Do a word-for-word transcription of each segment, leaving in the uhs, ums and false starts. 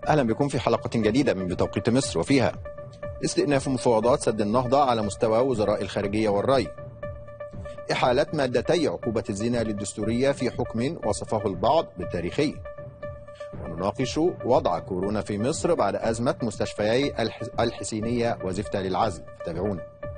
أهلا بكم في حلقة جديدة من بتوقيت مصر، وفيها استئناف مفاوضات سد النهضة على مستوى وزراء الخارجية والري، إحالة مادتي عقوبة الزنا للدستورية في حكم وصفه البعض بالتاريخي، ونناقش وضع كورونا في مصر بعد أزمة مستشفيي الحسينية وزفتة للعزل. تابعونا.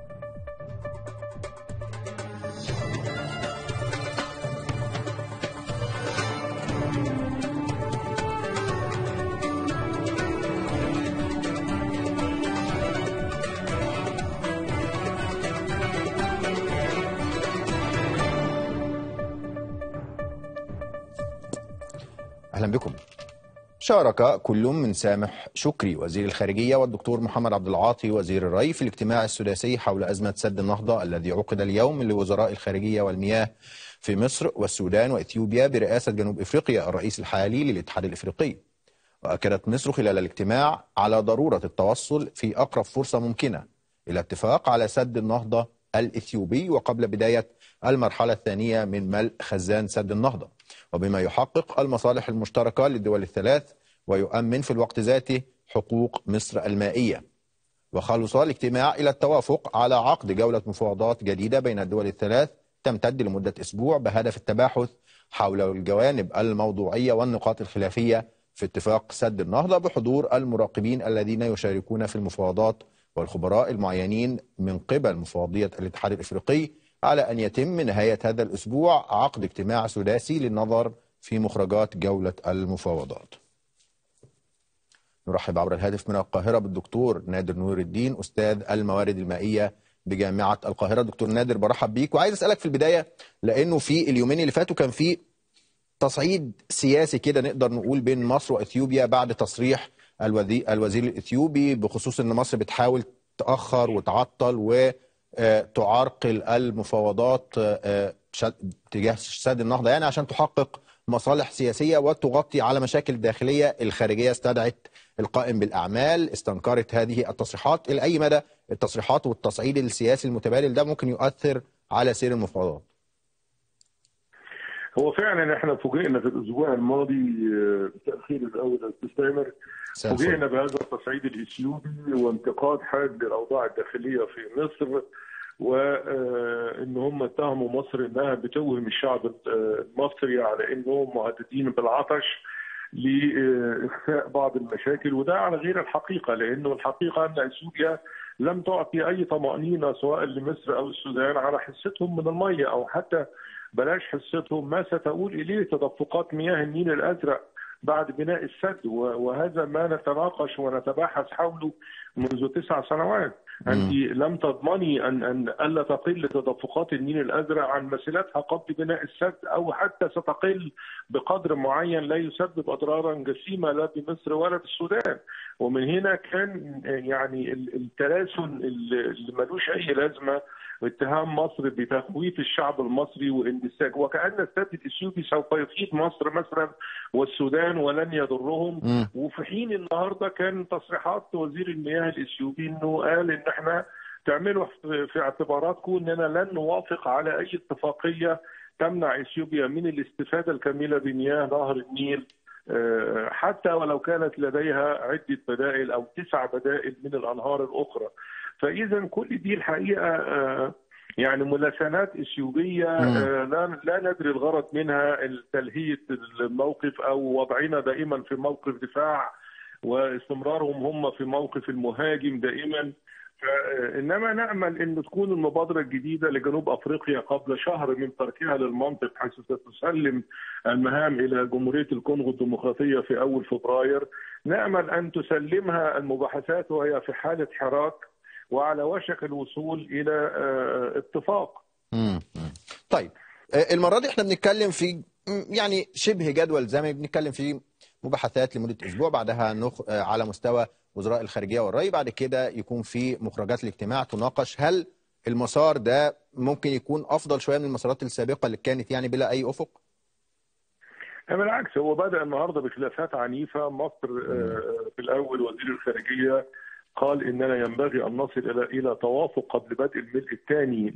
أهلا بكم. شارك كل من سامح شكري وزير الخارجية والدكتور محمد عبد العاطي وزير الري في الاجتماع السداسي حول أزمة سد النهضة الذي عقد اليوم لوزراء الخارجية والمياه في مصر والسودان وإثيوبيا برئاسة جنوب إفريقيا الرئيس الحالي للاتحاد الإفريقي. وأكدت مصر خلال الاجتماع على ضرورة التوصل في أقرب فرصة ممكنة إلى اتفاق على سد النهضة الإثيوبي وقبل بداية المرحلة الثانية من ملء خزان سد النهضة، وبما يحقق المصالح المشتركة للدول الثلاث ويؤمن في الوقت ذاته حقوق مصر المائية. وخلص الاجتماع إلى التوافق على عقد جولة مفاوضات جديدة بين الدول الثلاث تمتد لمدة أسبوع بهدف التباحث حول الجوانب الموضوعية والنقاط الخلافية في اتفاق سد النهضة بحضور المراقبين الذين يشاركون في المفاوضات والخبراء المعينين من قبل مفوضية الاتحاد الإفريقي، على أن يتم نهاية هذا الأسبوع عقد اجتماع سداسي للنظر في مخرجات جولة المفاوضات. نرحب عبر الهاتف من القاهرة بالدكتور نادر نور الدين أستاذ الموارد المائية بجامعة القاهرة. دكتور نادر، برحب بيك، وعايز أسألك في البداية لأنه في اليومين اللي فاتوا كان في تصعيد سياسي كده نقدر نقول بين مصر وإثيوبيا بعد تصريح الوزير الإثيوبي بخصوص أن مصر بتحاول تأخر وتعطل وتعرقل المفاوضات تجاه سد النهضة، يعني عشان تحقق مصالح سياسية وتغطي على مشاكل داخلية. الخارجية استدعت القائم بالأعمال، استنكرت هذه التصريحات. إلى أي مدى التصريحات والتصعيد السياسي المتبادل ده ممكن يؤثر على سير المفاوضات؟ هو فعلا احنا فوجئنا في الاسبوع الماضي بتاخير الاول التستامر، فوجئنا بهذا التصعيد الاثيوبي وانتقاد حاد للاوضاع الداخليه في مصر، وان هم اتهموا مصر انها بتوهم الشعب المصري على انهم مهددين بالعطش لاخفاء بعض المشاكل، وده على غير الحقيقه، لانه الحقيقه ان اثيوبيا لم تعطي اي طمانينه سواء لمصر او السودان على حصتهم من الميه، او حتى بلاش حصتهم ما ستؤول اليه تدفقات مياه النيل الازرق بعد بناء السد، وهذا ما نتناقش ونتباحث حوله منذ تسع سنوات. انت لم تضمني ان ان الا تقل تدفقات النيل الازرق عن مسيلتها قبل بناء السد، او حتى ستقل بقدر معين لا يسبب اضرارا جسيمه لا بمصر ولا بالسودان. ومن هنا كان يعني التلاسن اللي ملوش اي لازمه واتهام مصر بتخويف الشعب المصري واندساج، وكأن السد الاثيوبي سوف يفيد مصر مثلا والسودان ولن يضرهم. م. وفي حين النهارده كان تصريحات وزير المياه الاثيوبي انه قال ان احنا تعملوا في اعتباراتكم اننا لن نوافق على اي اتفاقيه تمنع اثيوبيا من الاستفاده الكامله بمياه نهر النيل، حتى ولو كانت لديها عده بدائل او تسع بدائل من الانهار الاخرى. فاذا كل دي الحقيقه يعني ملاسنات اثيوبيه لا لا ندري الغرض منها تلهيه الموقف او وضعنا دائما في موقف دفاع واستمرارهم هم في موقف المهاجم دائما. انما نامل ان تكون المبادره الجديده لجنوب افريقيا قبل شهر من تركها للمنطق، حيث ستسلم المهام الى جمهوريه الكونغو الديمقراطيه في اول فبراير، نامل ان تسلمها المباحثات وهي في حاله حراك وعلى وشك الوصول الى اتفاق. امم طيب، المره دي احنا بنتكلم في يعني شبه جدول زمني، بنتكلم في مباحثات لمده اسبوع، بعدها نخ... على مستوى وزراء الخارجيه والري، بعد كده يكون في مخرجات الاجتماع تناقش. هل المسار ده ممكن يكون افضل شويه من المسارات السابقه اللي كانت يعني بلا اي افق؟ بالعكس، هو بدأ النهارده بخلافات عنيفه. مصر في الاول وزير الخارجيه قال اننا ينبغي ان نصل الى الى توافق قبل بدء الملء الثاني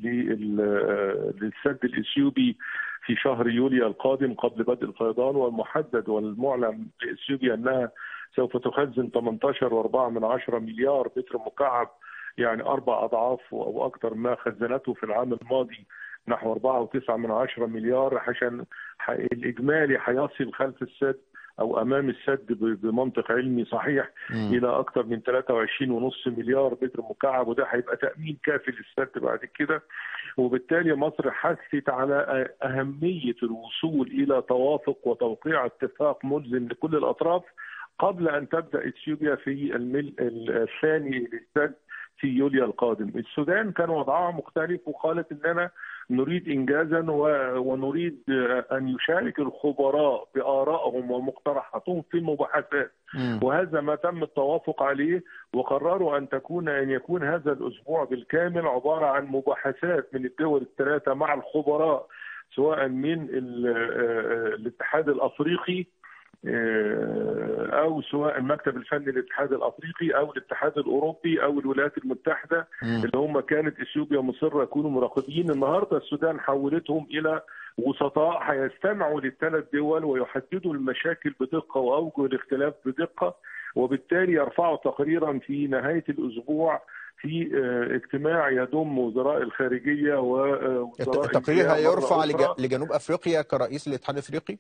للسد الاثيوبي في شهر يوليو القادم قبل بدء الفيضان، والمحدد والمعلن لاثيوبيا انها سوف تخزن ثمانية عشر وأربعة من عشرة مليار متر مكعب، يعني أربع أضعاف أو أكثر ما خزنته في العام الماضي، نحو أربعة وتسعة من عشرة مليار، عشان الإجمالي هيصل خلف السد أو أمام السد بمنطق علمي صحيح م. إلى أكثر من ثلاثة وعشرين ونص مليار متر مكعب، وده هيبقى تأمين كافي للسد بعد كده. وبالتالي مصر حثت على أهمية الوصول إلى توافق وتوقيع اتفاق ملزم لكل الأطراف قبل أن تبدأ إثيوبيا في الملء الثاني للسد في يوليو القادم. السودان كان وضعها مختلف، وقالت اننا نريد انجازا ونريد ان يشارك الخبراء بارائهم ومقترحاتهم في المباحثات، وهذا ما تم التوافق عليه. وقرروا ان تكون ان يكون هذا الاسبوع بالكامل عباره عن مباحثات من الدول الثلاثه مع الخبراء، سواء من الاتحاد الافريقي أو سواء المكتب الفني للاتحاد الأفريقي أو الاتحاد الأوروبي أو الولايات المتحدة، اللي هم كانت إثيوبيا مصرة يكونوا مراقبين. النهاردة السودان حولتهم إلى وسطاء هيستمعوا للثلاث دول ويحددوا المشاكل بدقة وأوجه الاختلاف بدقة، وبالتالي يرفعوا تقريرا في نهاية الأسبوع في اجتماع يضم وزراء الخارجية ووزراء التقرير هيرفع لجنوب أفريقيا كرئيس الاتحاد الأفريقي،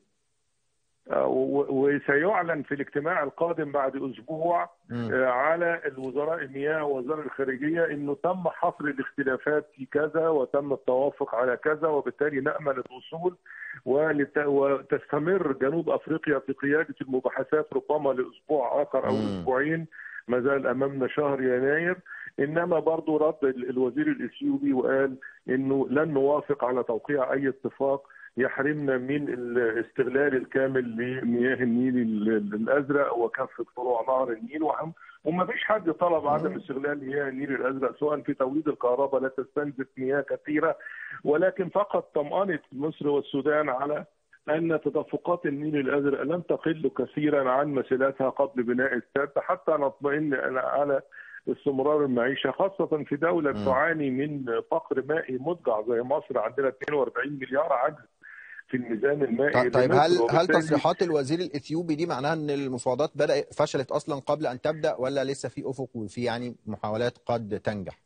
وسيعلن في الاجتماع القادم بعد اسبوع م. على الوزراء المياه ووزراء الخارجيه انه تم حصر الاختلافات في كذا وتم التوافق على كذا، وبالتالي نامل الوصول ولت... وتستمر جنوب افريقيا في قياده المباحثات ربما لاسبوع اخر او م. اسبوعين، ما زال امامنا شهر يناير. انما برضه رد الوزير الاثيوبي وقال انه لن نوافق على توقيع اي اتفاق يحرمنا من الاستغلال الكامل لمياه النيل الازرق وكافه فروع نهر النيل، وما فيش حد طلب عدم استغلال مياه النيل الازرق سواء في توليد الكهرباء لا تستنزف مياه كثيره، ولكن فقط طمأنت مصر والسودان على ان تدفقات النيل الازرق لن تقل كثيرا عن مسيلاتها قبل بناء السد، حتى نطمئن على استمرار المعيشه، خاصه في دوله م. تعاني من فقر مائي مدقع زي مصر. عندنا اثنين وأربعين مليار عجز في الميزان المائي. طيب هل هل تصريحات الوزير الاثيوبي دي معناها ان المفاوضات بدأت فشلت اصلا قبل ان تبدا، ولا لسه في افق وفي يعني محاولات قد تنجح؟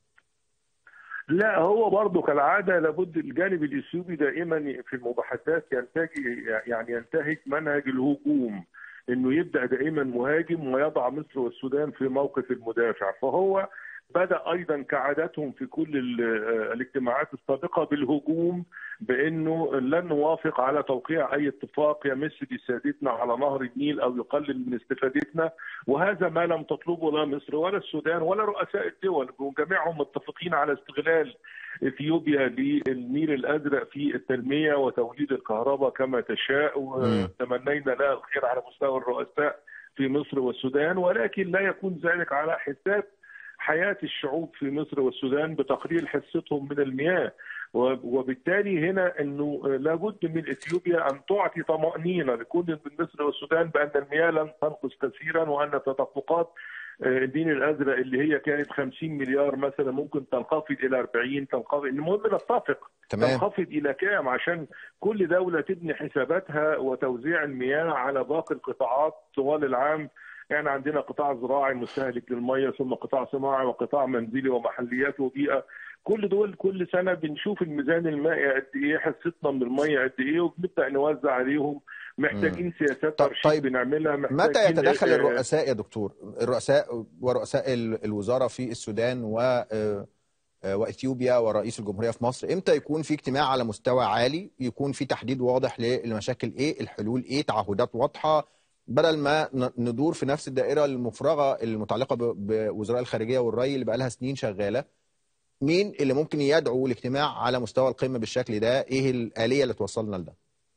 لا، هو برضه كالعاده لابد الجانب الاثيوبي دائما في المباحثات ينتهج يعني ينتهج منهج الهجوم، انه يبدا دائما مهاجم ويضع مصر والسودان في موقف المدافع. فهو بدأ أيضا كعادتهم في كل الاجتماعات السابقة بالهجوم، بأنه لن نوافق على توقيع أي اتفاق يمس بسيادتنا على نهر النيل أو يقلل من استفادتنا، وهذا ما لم تطلبه لا مصر ولا السودان ولا رؤساء الدول، وجميعهم متفقين على استغلال إثيوبيا للنيل الأزرق في التنمية وتوليد الكهرباء كما تشاء، وتمنينا لها الخير على مستوى الرؤساء في مصر والسودان، ولكن لا يكون ذلك على حساب حياة الشعوب في مصر والسودان بتقليل حصتهم من المياه. وبالتالي هنا انه لابد من اثيوبيا ان تعطي طمأنينة لكل من مصر والسودان بان المياه لن تنقص كثيرا، وان تدفقات النيل الازرق اللي هي كانت خمسين مليار مثلا ممكن تنخفض الى أربعين، تنخفض، المهم نتفق تنخفض الى كام عشان كل دوله تبني حساباتها وتوزيع المياه على باقي القطاعات طوال العام. يعني عندنا قطاع زراعي مستهلك للميه، ثم قطاع صناعي، وقطاع منزلي، ومحليات، وبيئه. كل دول كل سنه بنشوف الميزان المائي قد ايه، حصتنا من الميه قد ايه، وبنبدا نوزع عليهم. محتاجين سياسات ترشيد طيب بنعملها. متى يتدخل الرؤساء يا دكتور؟ الرؤساء ورؤساء الوزاره في السودان و واثيوبيا ورئيس الجمهوريه في مصر، امتى يكون في اجتماع على مستوى عالي، يكون في تحديد واضح للمشاكل ايه، الحلول ايه، تعهدات واضحه، بدل ما ندور في نفس الدائره المفرغه المتعلقه بوزراء الخارجيه والري اللي بقى لها سنين شغاله؟ مين اللي ممكن يدعو الاجتماع على مستوى القمه بالشكل ده؟ ايه الآلية اللي توصلنا لده؟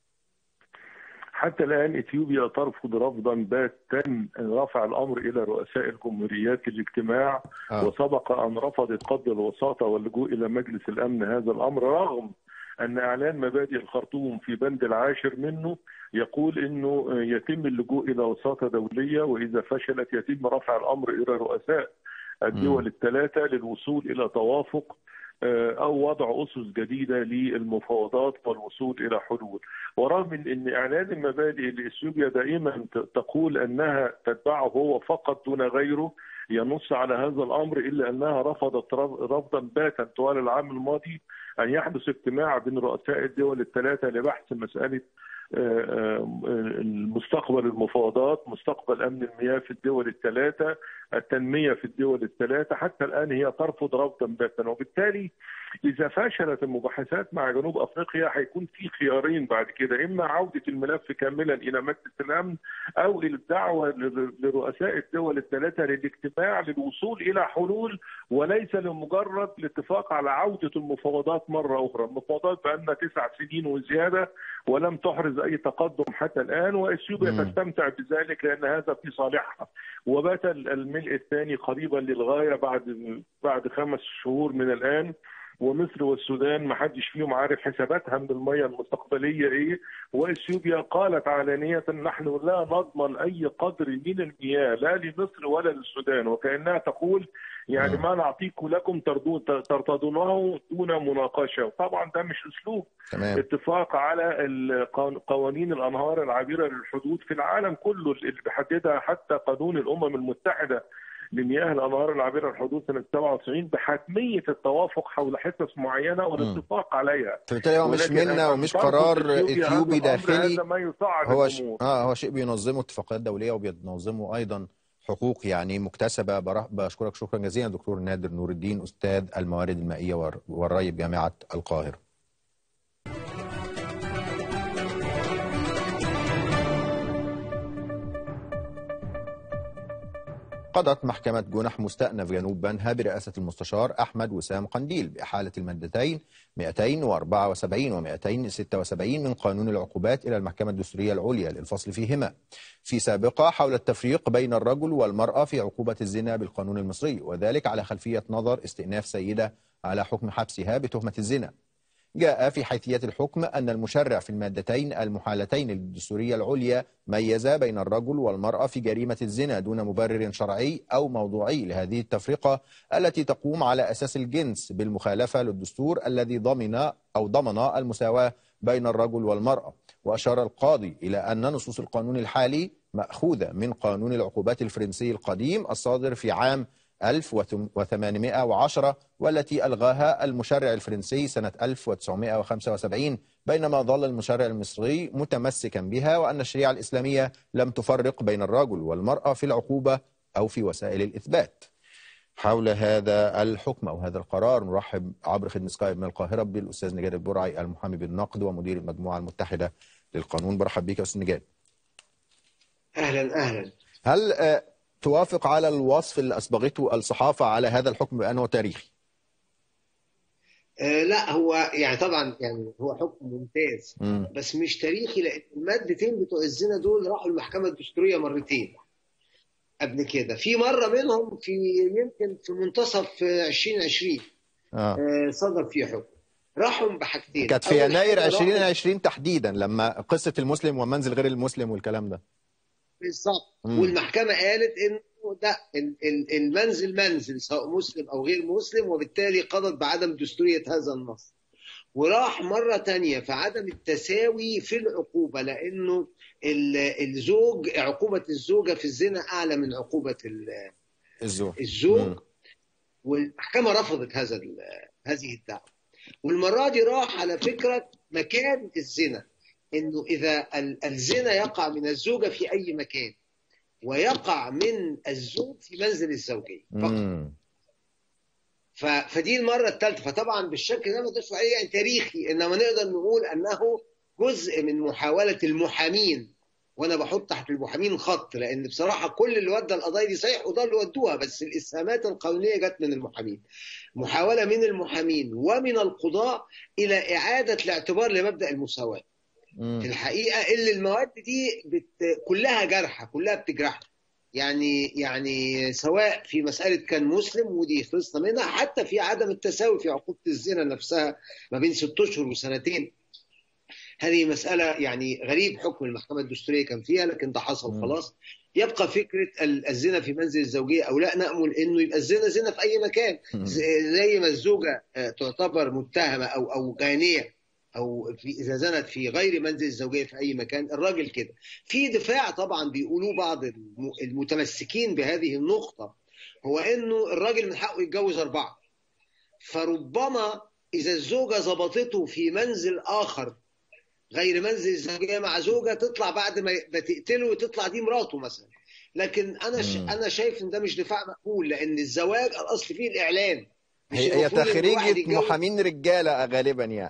حتى الآن إثيوبيا ترفض رفضا باتا رفع الأمر إلى رؤساء الجمهوريات الاجتماع، آه. وسبق أن رفضت قبل الوساطة واللجوء إلى مجلس الأمن هذا الأمر، رغم أن إعلان مبادئ الخرطوم في بند العاشر منه يقول أنه يتم اللجوء إلى وساطة دولية، وإذا فشلت يتم رفع الأمر إلى رؤساء الدول الثلاثة للوصول إلى توافق أو وضع أسس جديدة للمفاوضات والوصول إلى حلول. ورغم أن إعلان المبادئ لإثيوبيا دائما تقول أنها تتبعه هو فقط دون غيره، ينص على هذا الأمر، إلا أنها رفضت رفضا باتا طوال العام الماضي أن يحدث اجتماع بين رؤساء الدول الثلاثة لبحث مسألة المستقبل المفاوضات، مستقبل أمن المياه في الدول الثلاثة، التنمية في الدول الثلاثة. حتى الآن هي ترفض رفضا باتا، وبالتالي إذا فشلت المباحثات مع جنوب أفريقيا هيكون في خيارين بعد كده: إما عودة الملف كاملا إلى مجلس الأمن، أو الدعوة لرؤساء الدول الثلاثة للاجتماع للوصول إلى حلول، وليس لمجرد الاتفاق على عودة المفاوضات مرة أخرى. المفاوضات بقالنا تسع سنين وزيادة ولم تحرز أي تقدم حتى الآن، وإثيوبيا تستمتع بذلك لأن هذا في صالحها. وبات الملء الثاني قريبا للغاية بعد بعد خمس شهور من الآن، ومصر والسودان ما حدش فيهم عارف حساباتها من المياه المستقبليه ايه، واثيوبيا قالت علانيه نحن لا نضمن اي قدر من المياه لا لمصر ولا للسودان، وكانها تقول يعني ما نعطيكم لكم ترتضونه دون مناقشه. طبعا ده مش اسلوب تمام. اتفاق على قوانين الانهار العابره للحدود في العالم كله اللي بيحددها حتى قانون الامم المتحده لمياه الانهار العابره للحدود سنه سبعة وتسعين بحتميه التوافق حول حصص معينه والاتفاق عليها. فبالتالي هو مش منا ومش قرار اثيوبي داخلي، هو ش... اه هو شيء بينظمه اتفاقيات دوليه وبينظمه ايضا حقوق يعني مكتسبه. بشكرك شكرا جزيلا دكتور نادر نور الدين، استاذ الموارد المائيه والري بجامعه القاهره. قضت محكمة جنح مستأنف جنوب بنها برئاسة المستشار أحمد وسام قنديل بإحالة المادتين مئتين وأربعة وسبعين و مئتين وستة وسبعين من قانون العقوبات إلى المحكمة الدستورية العليا للفصل فيهما في سابقة حول التفريق بين الرجل والمرأة في عقوبة الزنا بالقانون المصري، وذلك على خلفية نظر استئناف سيدة على حكم حبسها بتهمة الزنا. جاء في حيثية الحكم أن المشرع في المادتين المحالتين للدستورية العليا ميز بين الرجل والمرأة في جريمة الزنا دون مبرر شرعي أو موضوعي لهذه التفرقة التي تقوم على أساس الجنس بالمخالفة للدستور الذي ضمن أو ضمن المساواة بين الرجل والمرأة. وأشار القاضي إلى أن نصوص القانون الحالي مأخوذة من قانون العقوبات الفرنسي القديم الصادر في عام ألف وثمانمئة وعشرة والتي ألغاها المشرع الفرنسي سنة ألف وتسعمئة وخمسة وسبعين، بينما ظل المشرع المصري متمسكا بها، وأن الشريعة الإسلامية لم تفرق بين الرجل والمرأة في العقوبة أو في وسائل الإثبات. حول هذا الحكم أو هذا القرار نرحب عبر خدمة سكايب من القاهرة بالأستاذ نجاد البرعي المحامي بالنقد ومدير المجموعة المتحدة للقانون. برحب بك يا أستاذ نجاد. أهلا أهلا. هل آه توافق على الوصف اللي أسبغته الصحافة على هذا الحكم بأنه تاريخي؟ آه لا، هو يعني طبعا يعني هو حكم ممتاز م. بس مش تاريخي، لأن المادتين بتوع الزنا دول راحوا المحكمة الدستورية مرتين قبل كده. في مرة منهم في يمكن في منتصف عشرين عشرين آه. آه صدر فيه حكم. راحوا بحاجتين، كانت في يناير عشرين عشرين تحديدا لما قصة المسلم ومنزل غير المسلم والكلام ده بالظبط. والمحكمة قالت إنه ده المنزل منزل سواء مسلم أو غير مسلم، وبالتالي قضت بعدم دستورية هذا النص. وراح مرة تانية في عدم التساوي في العقوبة، لأنه الزوج عقوبة الزوجة في الزنا أعلى من عقوبة الزوج, الزوج. والمحكمة رفضت هذا هذه الدعوة. والمرة دي راح على فكرة مكان الزنا، إنه إذا الزنا يقع من الزوجة في أي مكان ويقع من الزوج في منزل الزوجية فقط. فدي المرة الثالثة. فطبعا بالشكل ده ما تقدرش عليه يعني تاريخي، إنما نقدر نقول أنه جزء من محاولة المحامين، وأنا بحط تحت المحامين خط، لأن بصراحة كل اللي ودى القضايا دي صحيح وده اللي ودوها، بس الإسهامات القانونية جت من المحامين. محاولة من المحامين ومن القضاء إلى إعادة الاعتبار لمبدأ المساواة. في الحقيقة اللي المواد دي بت... كلها جرحة، كلها بتجرح يعني يعني سواء في مسألة كان مسلم ودي خلصنا منها، حتى في عدم التساوي في عقوبة الزنا نفسها ما بين ست أشهر وسنتين هذه مسألة يعني غريب حكم المحكمة الدستورية كان فيها، لكن ده حصل خلاص. يبقى فكرة الزنا في منزل الزوجية أو لا، نأمل إنه يبقى الزنا زنا في أي مكان، زي ما الزوجة تعتبر متهمة أو أو غانية أو في إذا زنت في غير منزل الزوجية في أي مكان، الراجل كده. في دفاع طبعا بيقولوه بعض المتمسكين بهذه النقطة، هو إنه الراجل من حقه يتجوز أربعة، فربما إذا الزوجة ظبطته في منزل آخر غير منزل الزوجية مع زوجة، تطلع بعد ما تقتله وتطلع دي مراته مثلا. لكن أنا ش... أنا شايف إن ده مش دفاع مقبول، لأن الزواج الأصل فيه الإعلان. هي هي تخريجة محامين رجالة غالبا يعني.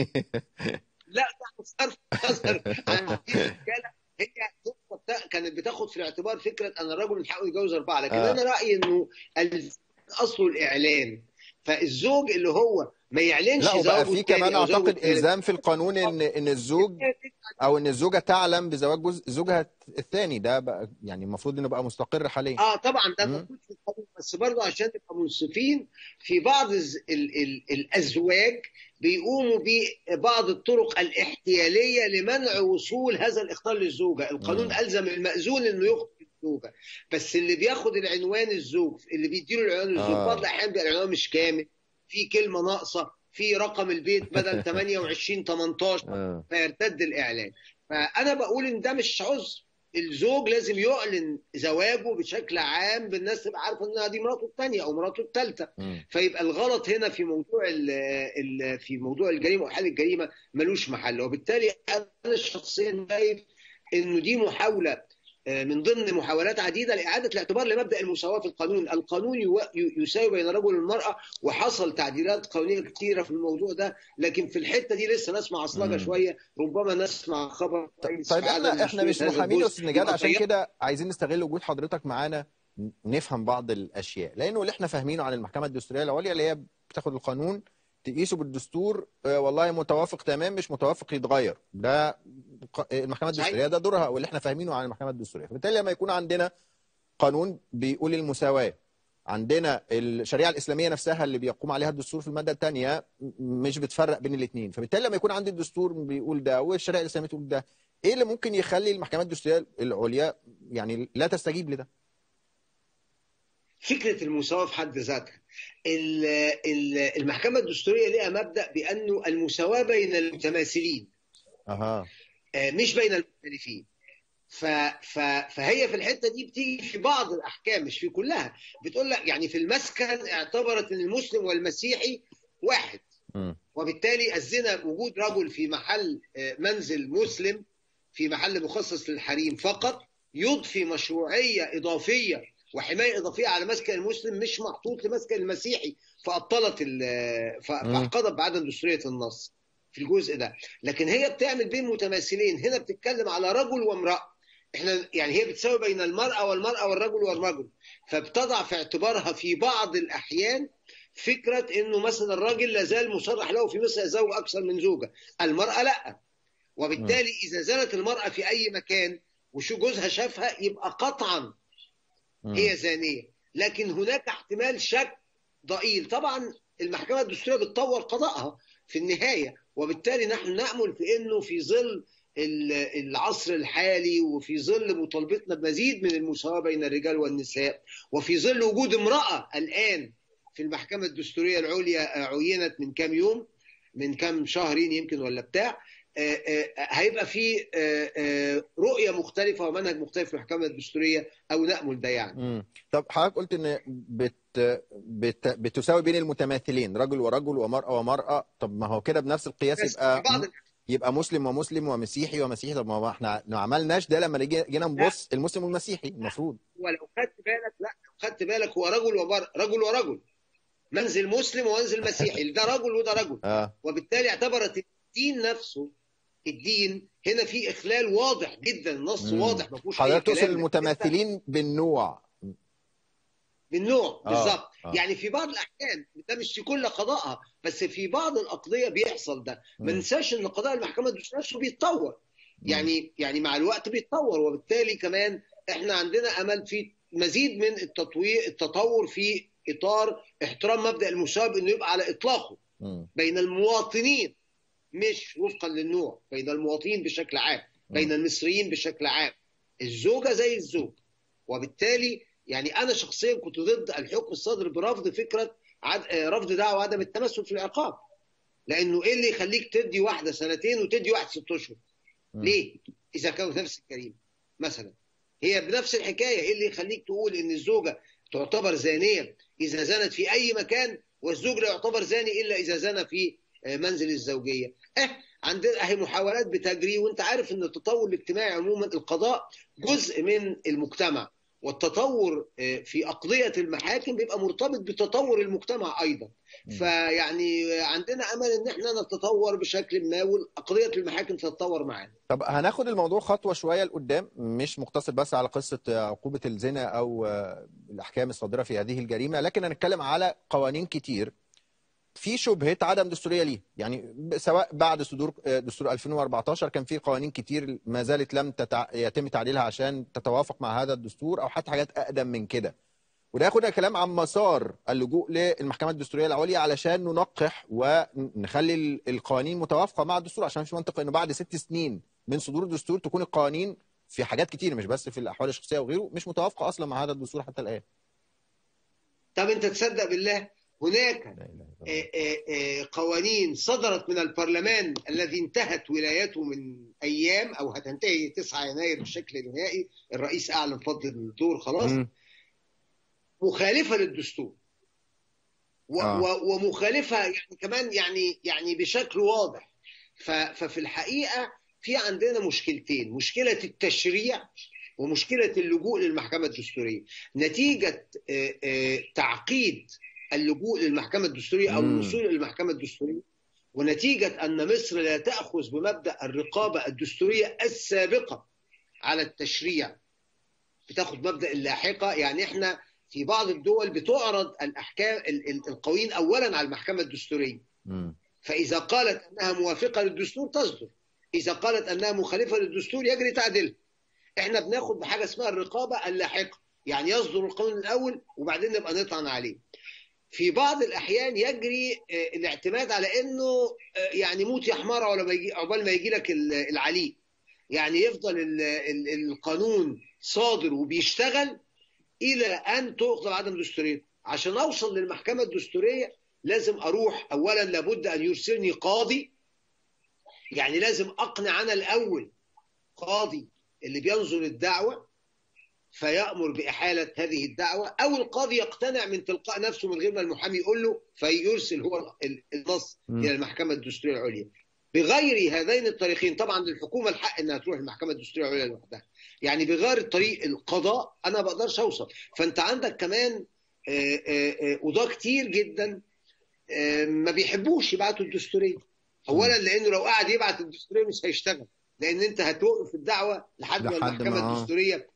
لا ده صرف نظر عن الرجالة، هي كانت بتاخد في الاعتبار فكرة أن الرجل من حقه يتجوز أربعة، لكن آه. أنا رأيي إنه أصله الإعلان، فالزوج اللي هو ما يعلنش لا، وبقى في كمان اعتقد الزام في القانون ان ان الزوج او ان الزوجه تعلم بزواج زوجها الثاني، ده بقى يعني المفروض انه بقى مستقر حاليا. اه طبعا ده موجود في القانون، بس برضه عشان نبقى منصفين، في بعض ال ال الازواج بيقوموا ببعض الطرق الاحتياليه لمنع وصول هذا الاخطار للزوجه. القانون مم. الزم المأذون انه يخطب الزوجه، بس اللي بياخد العنوان الزوج، اللي بيديله العنوان الزوج، آه. بعض الاحيان بيبقى العنوان مش كامل، في كلمة ناقصة، في رقم البيت بدل ثمانية وعشرين ثمانية عشر، فيرتد الإعلان. فأنا بقول إن ده مش عذر، الزوج لازم يعلن زواجه بشكل عام، بالناس تبقى عارفة إنها دي مراته الثانية أو مراته الثالثة. فيبقى الغلط هنا في موضوع ال ال في موضوع الجريمة وحال الجريمة ملوش محل. وبالتالي أنا شخصيا شايف إنه دي محاولة من ضمن محاولات عديدة لإعادة الاعتبار لمبدأ المساواة في القانون. القانون يساوي بين الرجل والمرأة، وحصل تعديلات قانونية كثيرة في الموضوع ده، لكن في الحتة دي لسه نسمع عصلجة شوية، ربما نسمع خبر. طيب احنا احنا مش محامين يا استاذ نجاد، عشان كده عايزين نستغل وجود حضرتك معانا نفهم بعض الاشياء، لانه اللي احنا فاهمينه عن المحكمة الدستورية العليا اللي هي بتاخد القانون تقيسه بالدستور، والله متوافق تمام، مش متوافق يتغير. ده المحكمة الدستورية، ده دورها واللي احنا فاهمينه عن المحكمة الدستورية. فبالتالي لما يكون عندنا قانون بيقول المساواة، عندنا الشريعة الإسلامية نفسها اللي بيقوم عليها الدستور في المادة الثانية مش بتفرق بين الاثنين، فبالتالي لما يكون عندي الدستور بيقول ده والشريعة الإسلامية تقول ده، ايه اللي ممكن يخلي المحكمة الدستورية العليا يعني لا تستجيب لده؟ فكرة المساواة في حد ذاتها. المحكمة الدستورية لها مبدأ بأنه المساواة بين المتماثلين، أها. مش بين المختلفين. ف... ف... فهي في الحتة دي بتيجي في بعض الأحكام، مش في كلها. بتقول لك يعني في المسكن اعتبرت أن المسلم والمسيحي واحد، م. وبالتالي الزنا وجود رجل في محل منزل مسلم في محل مخصص للحريم فقط يضفي مشروعية إضافية وحماية إضافية على مسكن المسلم مش محطوط لمسكن المسيحي، فأبطلت فأحقدت بعدم دستورية النص في الجزء ده. لكن هي بتعمل بين متماثلين، هنا بتتكلم على رجل وامرأة، احنا يعني هي بتساوي بين المرأة والمرأة والرجل والرجل، فبتضع في اعتبارها في بعض الأحيان فكرة إنه مثلا الراجل لازال مصرح له في مثل زوج أكثر من زوجة، المرأة لأ. وبالتالي إذا زالت المرأة في أي مكان وشو جوزها شافها يبقى قطعا هي زانية، لكن هناك احتمال شك ضئيل. طبعا المحكمة الدستورية بتطور قضائها في النهاية، وبالتالي نحن نأمل في أنه في ظل العصر الحالي وفي ظل مطالبتنا بمزيد من المساواة بين الرجال والنساء، وفي ظل وجود امرأة الآن في المحكمة الدستورية العليا عينت من كام يوم، من كام شهرين يمكن ولا بتاع، هيبقى في رؤية مختلفة ومنهج مختلف في المحكمة الدستورية، أو نأمل ده يعني. مم. طب حضرتك قلت إن بت بت بتساوي بين المتماثلين رجل ورجل ومرأة ومرأة، طب ما هو كده بنفس القياس يبقى يبقى مسلم ومسلم ومسيحي ومسيحي. طب ما احنا ما عملناش ده لما جينا نبص المسلم والمسيحي المفروض. ولو خدت بالك، لا خدت بالك هو رجل ومرأة، رجل ورجل، منزل مسلم ومنزل مسيحي، ده رجل وده رجل. آه. وبالتالي اعتبرت الدين نفسه، الدين هنا في إخلال واضح جدا، نص واضح ما فيهوش أي كلام. حضرتك تقصد المتماثلين بالنوع بالنوع آه. بالظبط. آه. يعني في بعض الأحيان، ده مش في كل قضائها، بس في بعض الأقضية بيحصل ده. ما ننساش إن قضاء المحكمة الدستورية بيتطور، يعني يعني مع الوقت بيتطور، وبالتالي كمان إحنا عندنا أمل في مزيد من التطوير التطور في إطار احترام مبدأ المساواة، إنه يبقى على إطلاقه م. بين المواطنين، مش وفقا للنوع بين المواطنين بشكل عام، بين المصريين بشكل عام. الزوجة زي الزوج. وبالتالي يعني أنا شخصيا كنت ضد الحكم الصادر برفض فكرة عد... رفض دعوى عدم التمثل في العقاب. لأنه إيه اللي يخليك تدي واحدة سنتين وتدي واحد ست أشهر؟ ليه؟ إذا كانوا نفس الجريمة مثلا. هي بنفس الحكاية. إيه اللي يخليك تقول إن الزوجة تعتبر زانية إذا زنت في أي مكان، والزوج لا يعتبر زاني إلا إذا زنى في منزل الزوجية؟ اه عندنا اهي محاولات بتجري. وانت عارف ان التطور الاجتماعي عموما، القضاء جزء من المجتمع، والتطور في أقضية المحاكم بيبقى مرتبط بتطور المجتمع أيضا. فيعني عندنا أمل إن احنا نتطور بشكل ما، وأقضية المحاكم تتطور معانا. طب هناخد الموضوع خطوة شوية لقدام، مش مقتصر بس على قصة عقوبة الزنا أو الأحكام الصادرة في هذه الجريمة، لكن هنتكلم على قوانين كتير في شبهة عدم دستورية ليه. يعني سواء بعد صدور دستور ألفين وأربعتاشر كان في قوانين كتير ما زالت لم تتع... يتم تعديلها عشان تتوافق مع هذا الدستور، أو حتى حاجات أقدم من كده. وده ياخدنا كلام عن مسار اللجوء للمحكمة الدستورية العليا علشان ننقح ونخلي القوانين متوافقة مع الدستور، عشان مش منطقي إنه بعد ست سنين من صدور الدستور تكون القوانين في حاجات كتير مش بس في الأحوال الشخصية وغيره مش متوافقة أصلا مع هذا الدستور حتى الآن. طب أنت تصدق بالله هناك قوانين صدرت من البرلمان الذي انتهت ولايته من أيام أو هتنتهي تسعة يناير بشكل نهائي، الرئيس أعلن فضل الدور خلاص، م. مخالفة للدستور و آه. ومخالفة يعني كمان يعني يعني بشكل واضح. ففي الحقيقة في عندنا مشكلتين، مشكلة التشريع ومشكلة اللجوء للمحكمة الدستورية. نتيجة تعقيد اللجوء للمحكمة الدستورية أو الوصول للمحكمة الدستورية، ونتيجة أن مصر لا تأخذ بمبدأ الرقابة الدستورية السابقة على التشريع، بتاخذ مبدأ اللاحقة. يعني احنا في بعض الدول بتعرض الأحكام القوانين أولا على المحكمة الدستورية، فإذا قالت أنها موافقة للدستور تصدر، إذا قالت أنها مخالفة للدستور يجري تعديلها. احنا بناخد بحاجة اسمها الرقابة اللاحقة، يعني يصدر القانون الأول وبعدين نبقى نطعن عليه. في بعض الأحيان يجري الاعتماد على أنه يعني موت يا حمارة ولا يجي عقبال ما يجي لك العليق، يعني يفضل القانون صادر وبيشتغل إلى أن تؤخذ عدم دستورية. عشان أوصل للمحكمة الدستورية لازم أروح أولا، لابد أن يرسلني قاضي، يعني لازم أقنع أنا الأول قاضي اللي بينظر الدعوة فيأمر بإحالة هذه الدعوة، أو القاضي يقتنع من تلقاء نفسه من غير ما المحامي يقول له، فيرسل هو النص إلى المحكمة الدستورية العليا. بغير هذين الطريقين طبعا للحكومة الحق أنها تروح المحكمة الدستورية العليا لوحدها، يعني بغير الطريق القضاء أنا ما بقدرش أوصل. فأنت عندك كمان قضاة كتير جدا ما بيحبوش يبعتوا الدستورية، أولا لأنه لو قعد يبعت الدستورية مش هيشتغل، لأن أنت هتوقف الدعوة لحد ما المحكمة الدستورية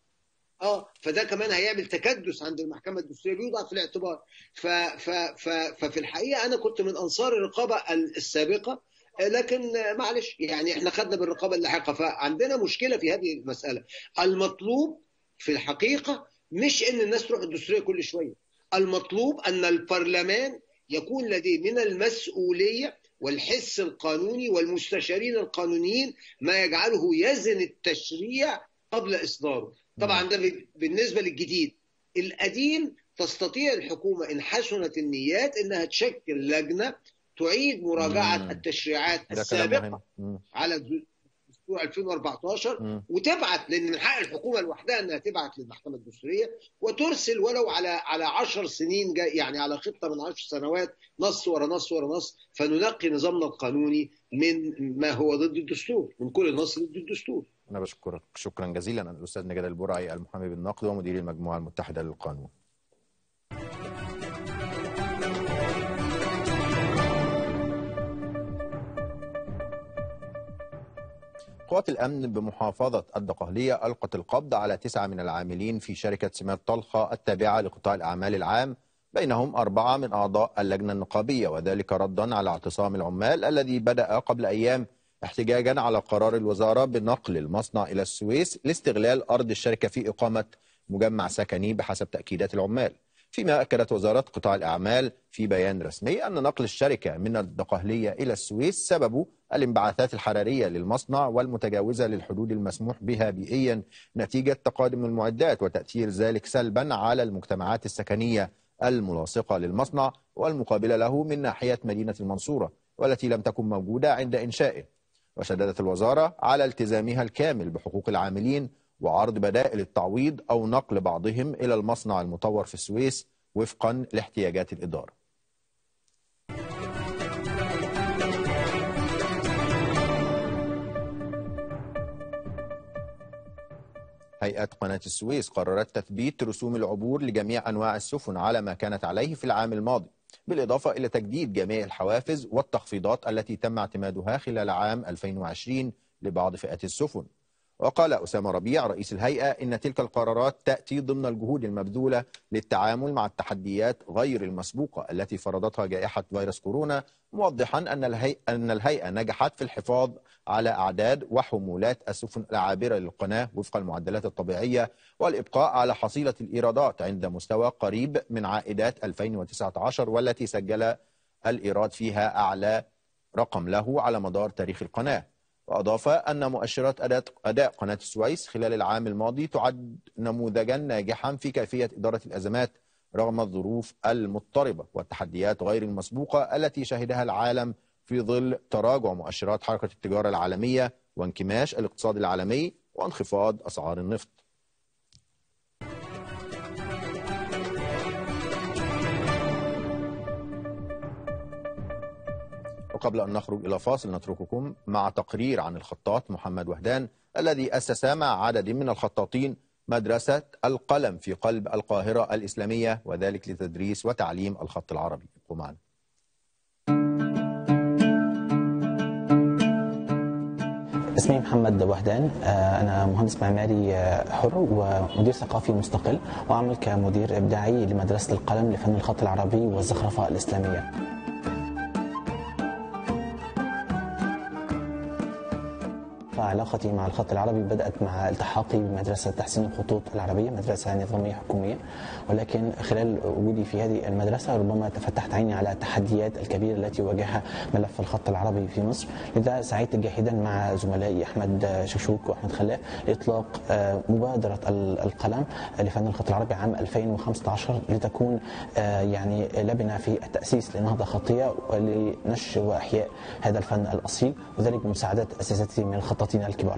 اه فده كمان هيعمل تكدس عند المحكمة الدستورية بيوضع في الاعتبار. ف ف ف ففي الحقيقة أنا كنت من أنصار الرقابة السابقة، لكن معلش يعني احنا خدنا بالرقابة اللاحقة. فعندنا مشكلة في هذه المسألة. المطلوب في الحقيقة مش ان الناس تروح الدستورية كل شوية، المطلوب ان البرلمان يكون لديه من المسؤولية والحس القانوني والمستشارين القانونيين ما يجعله يزن التشريع قبل إصداره. طبعا ده بالنسبة للجديد. القديم تستطيع الحكومة إن حسنت النيات إنها تشكل لجنة تعيد مراجعة مم. التشريعات السابقة على دستور ألفين وأربعتاشر مم. وتبعت، لأن من حق الحكومة لوحدها أنها تبعت للمحكمة الدستورية وترسل ولو على على عشر سنين جاي، يعني على خطة من عشر سنوات، نص ورا نص ورا نص، فننقي نظامنا القانوني من ما هو ضد الدستور، من كل نص ضد الدستور. أنا بشكرك شكرا جزيلا الأستاذ نجاد البرعي، المحامي بالنقد ومدير المجموعة المتحدة للقانون. قوات الأمن بمحافظة الدقهلية ألقت القبض على تسعة من العاملين في شركة سمات طلخة التابعة لقطاع الأعمال العام، بينهم أربعة من أعضاء اللجنة النقابية، وذلك ردا على اعتصام العمال الذي بدأ قبل أيام احتجاجا على قرار الوزارة بنقل المصنع إلى السويس لاستغلال أرض الشركة في إقامة مجمع سكني بحسب تأكيدات العمال. فيما أكدت وزارة قطاع الأعمال في بيان رسمي أن نقل الشركة من الدقهلية إلى السويس سببه الانبعاثات الحرارية للمصنع والمتجاوزة للحدود المسموح بها بيئيا نتيجة تقادم المعدات وتأثير ذلك سلبا على المجتمعات السكنية الملاصقة للمصنع والمقابلة له من ناحية مدينة المنصورة والتي لم تكن موجودة عند إنشائه. وشددت الوزارة على التزامها الكامل بحقوق العاملين وعرض بدائل التعويض أو نقل بعضهم إلى المصنع المطور في السويس وفقا لاحتياجات الإدارة. هيئة قناة السويس قررت تثبيت رسوم العبور لجميع أنواع السفن على ما كانت عليه في العام الماضي، بالإضافة إلى تجديد جميع الحوافز والتخفيضات التي تم اعتمادها خلال عام ألفين وعشرين لبعض فئات السفن. وقال أسامة ربيع رئيس الهيئة إن تلك القرارات تأتي ضمن الجهود المبذولة للتعامل مع التحديات غير المسبوقة التي فرضتها جائحة فيروس كورونا، موضحا أن الهيئة, أن الهيئة نجحت في الحفاظ على أعداد وحمولات السفن العابرة للقناة وفق المعدلات الطبيعية والإبقاء على حصيلة الإيرادات عند مستوى قريب من عائدات ألفين وتسعة عشر والتي سجل الإيراد فيها أعلى رقم له على مدار تاريخ القناة. وأضاف أن مؤشرات أداء قناة السويس خلال العام الماضي تعد نموذجا ناجحا في كيفية إدارة الأزمات رغم الظروف المضطربة والتحديات غير المسبوقة التي شهدها العالم في ظل تراجع مؤشرات حركة التجارة العالمية وانكماش الاقتصاد العالمي وانخفاض أسعار النفط. وقبل أن نخرج إلى فاصل نترككم مع تقرير عن الخطاط محمد وهدان الذي أسس مع عدد من الخطاطين مدرسة القلم في قلب القاهرة الإسلامية وذلك لتدريس وتعليم الخط العربي. ابقوا معنا. اسمي محمد وهدان، أنا مهندس معماري حر ومدير ثقافي مستقل وأعمل كمدير إبداعي لمدرسة القلم لفن الخط العربي والزخرفة الإسلامية. علاقتي مع الخط العربي بدأت مع التحاقي بمدرسة تحسين الخطوط العربية، مدرسة نظامية حكومية، ولكن خلال وجودي في هذه المدرسة ربما تفتحت عيني على التحديات الكبيرة التي واجهها ملف الخط العربي في مصر، لذا سعيت جاهدا مع زملائي أحمد شكشوك وأحمد خلاف لإطلاق مبادرة القلم لفن الخط العربي عام ألفين وخمسة عشر لتكون يعني لبنة في التأسيس لنهضة خطية ولنشر وإحياء هذا الفن الأصيل، وذلك بمساعدة أساتذتي من الخطاطين الكبار.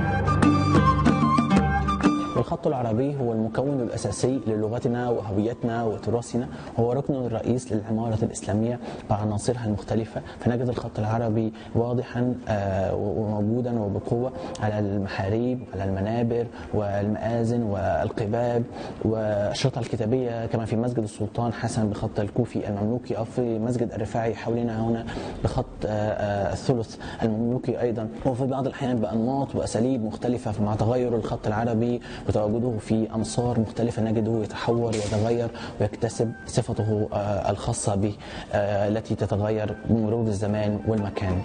والخط العربي هو المكون الأساسي للغتنا وهويتنا وتراثنا، هو ركن الرئيس للعمارة الإسلامية بعناصرها المختلفة، فنجد الخط العربي واضحا وموجودا وبقوة على المحاريب وعلى المنابر والمآذن والقباب والأشرطة الكتابية، كما في مسجد السلطان حسن بخط الكوفي المملوكي، أو في مسجد الرفاعي حولنا هنا بخط الثلث المملوكي أيضا، وفي بعض الأحيان بأنماط وأساليب مختلفة مع تغير الخط العربي وتواجده في أمصار مختلفة نجده يتحور ويتغير ويكتسب صفته الخاصة به التي تتغير بمرور الزمان والمكان.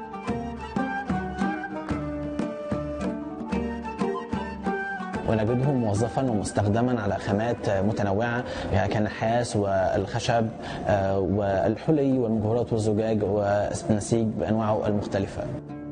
ونجده موظفا ومستخدما على خامات متنوعة كالنحاس والخشب والحلي والمجوهرات والزجاج والنسيج بأنواعه المختلفة.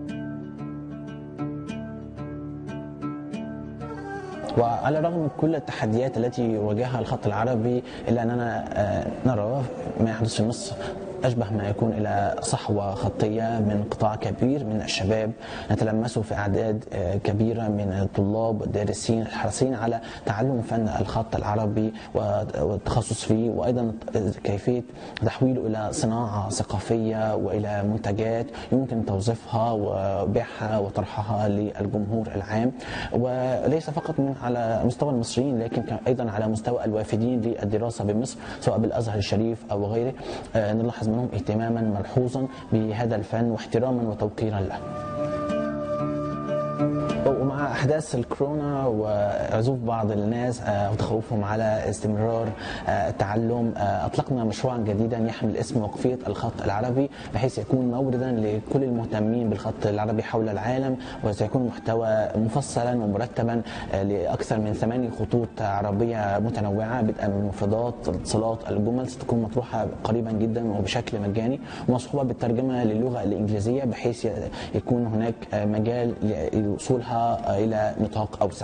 وعلى الرغم من كل التحديات التي واجهها الخط العربي إلا أننا نرى ما يحدث في مصر أشبه ما يكون إلى صحوة خطية من قطاع كبير من الشباب نتلمسه في أعداد كبيرة من الطلاب والدارسين الحريصين على تعلم فن الخط العربي والتخصص فيه، وأيضا كيفية تحويله إلى صناعة ثقافية وإلى منتجات يمكن توظيفها وبيعها وطرحها للجمهور العام، وليس فقط من على مستوى المصريين لكن أيضا على مستوى الوافدين للدراسة بمصر سواء بالأزهر الشريف أو غيره. نلاحظ منهم اهتماما ملحوظا بهذا الفن واحتراما وتوقيرا له. ومع احداث الكورونا وعزوف بعض الناس وتخوفهم على استمرار التعلم، اطلقنا مشروعا جديدا يحمل اسم وقفيه الخط العربي، بحيث يكون موردا لكل المهتمين بالخط العربي حول العالم، وسيكون محتوى مفصلا ومرتبا لاكثر من ثماني خطوط عربيه متنوعه، بدءا من المفردات، الاتصالات، الجمل، ستكون مطروحه قريبا جدا وبشكل مجاني، ومصحوبه بالترجمه للغه الانجليزيه، بحيث يكون هناك مجال لوصولها الى نطاق اوسع.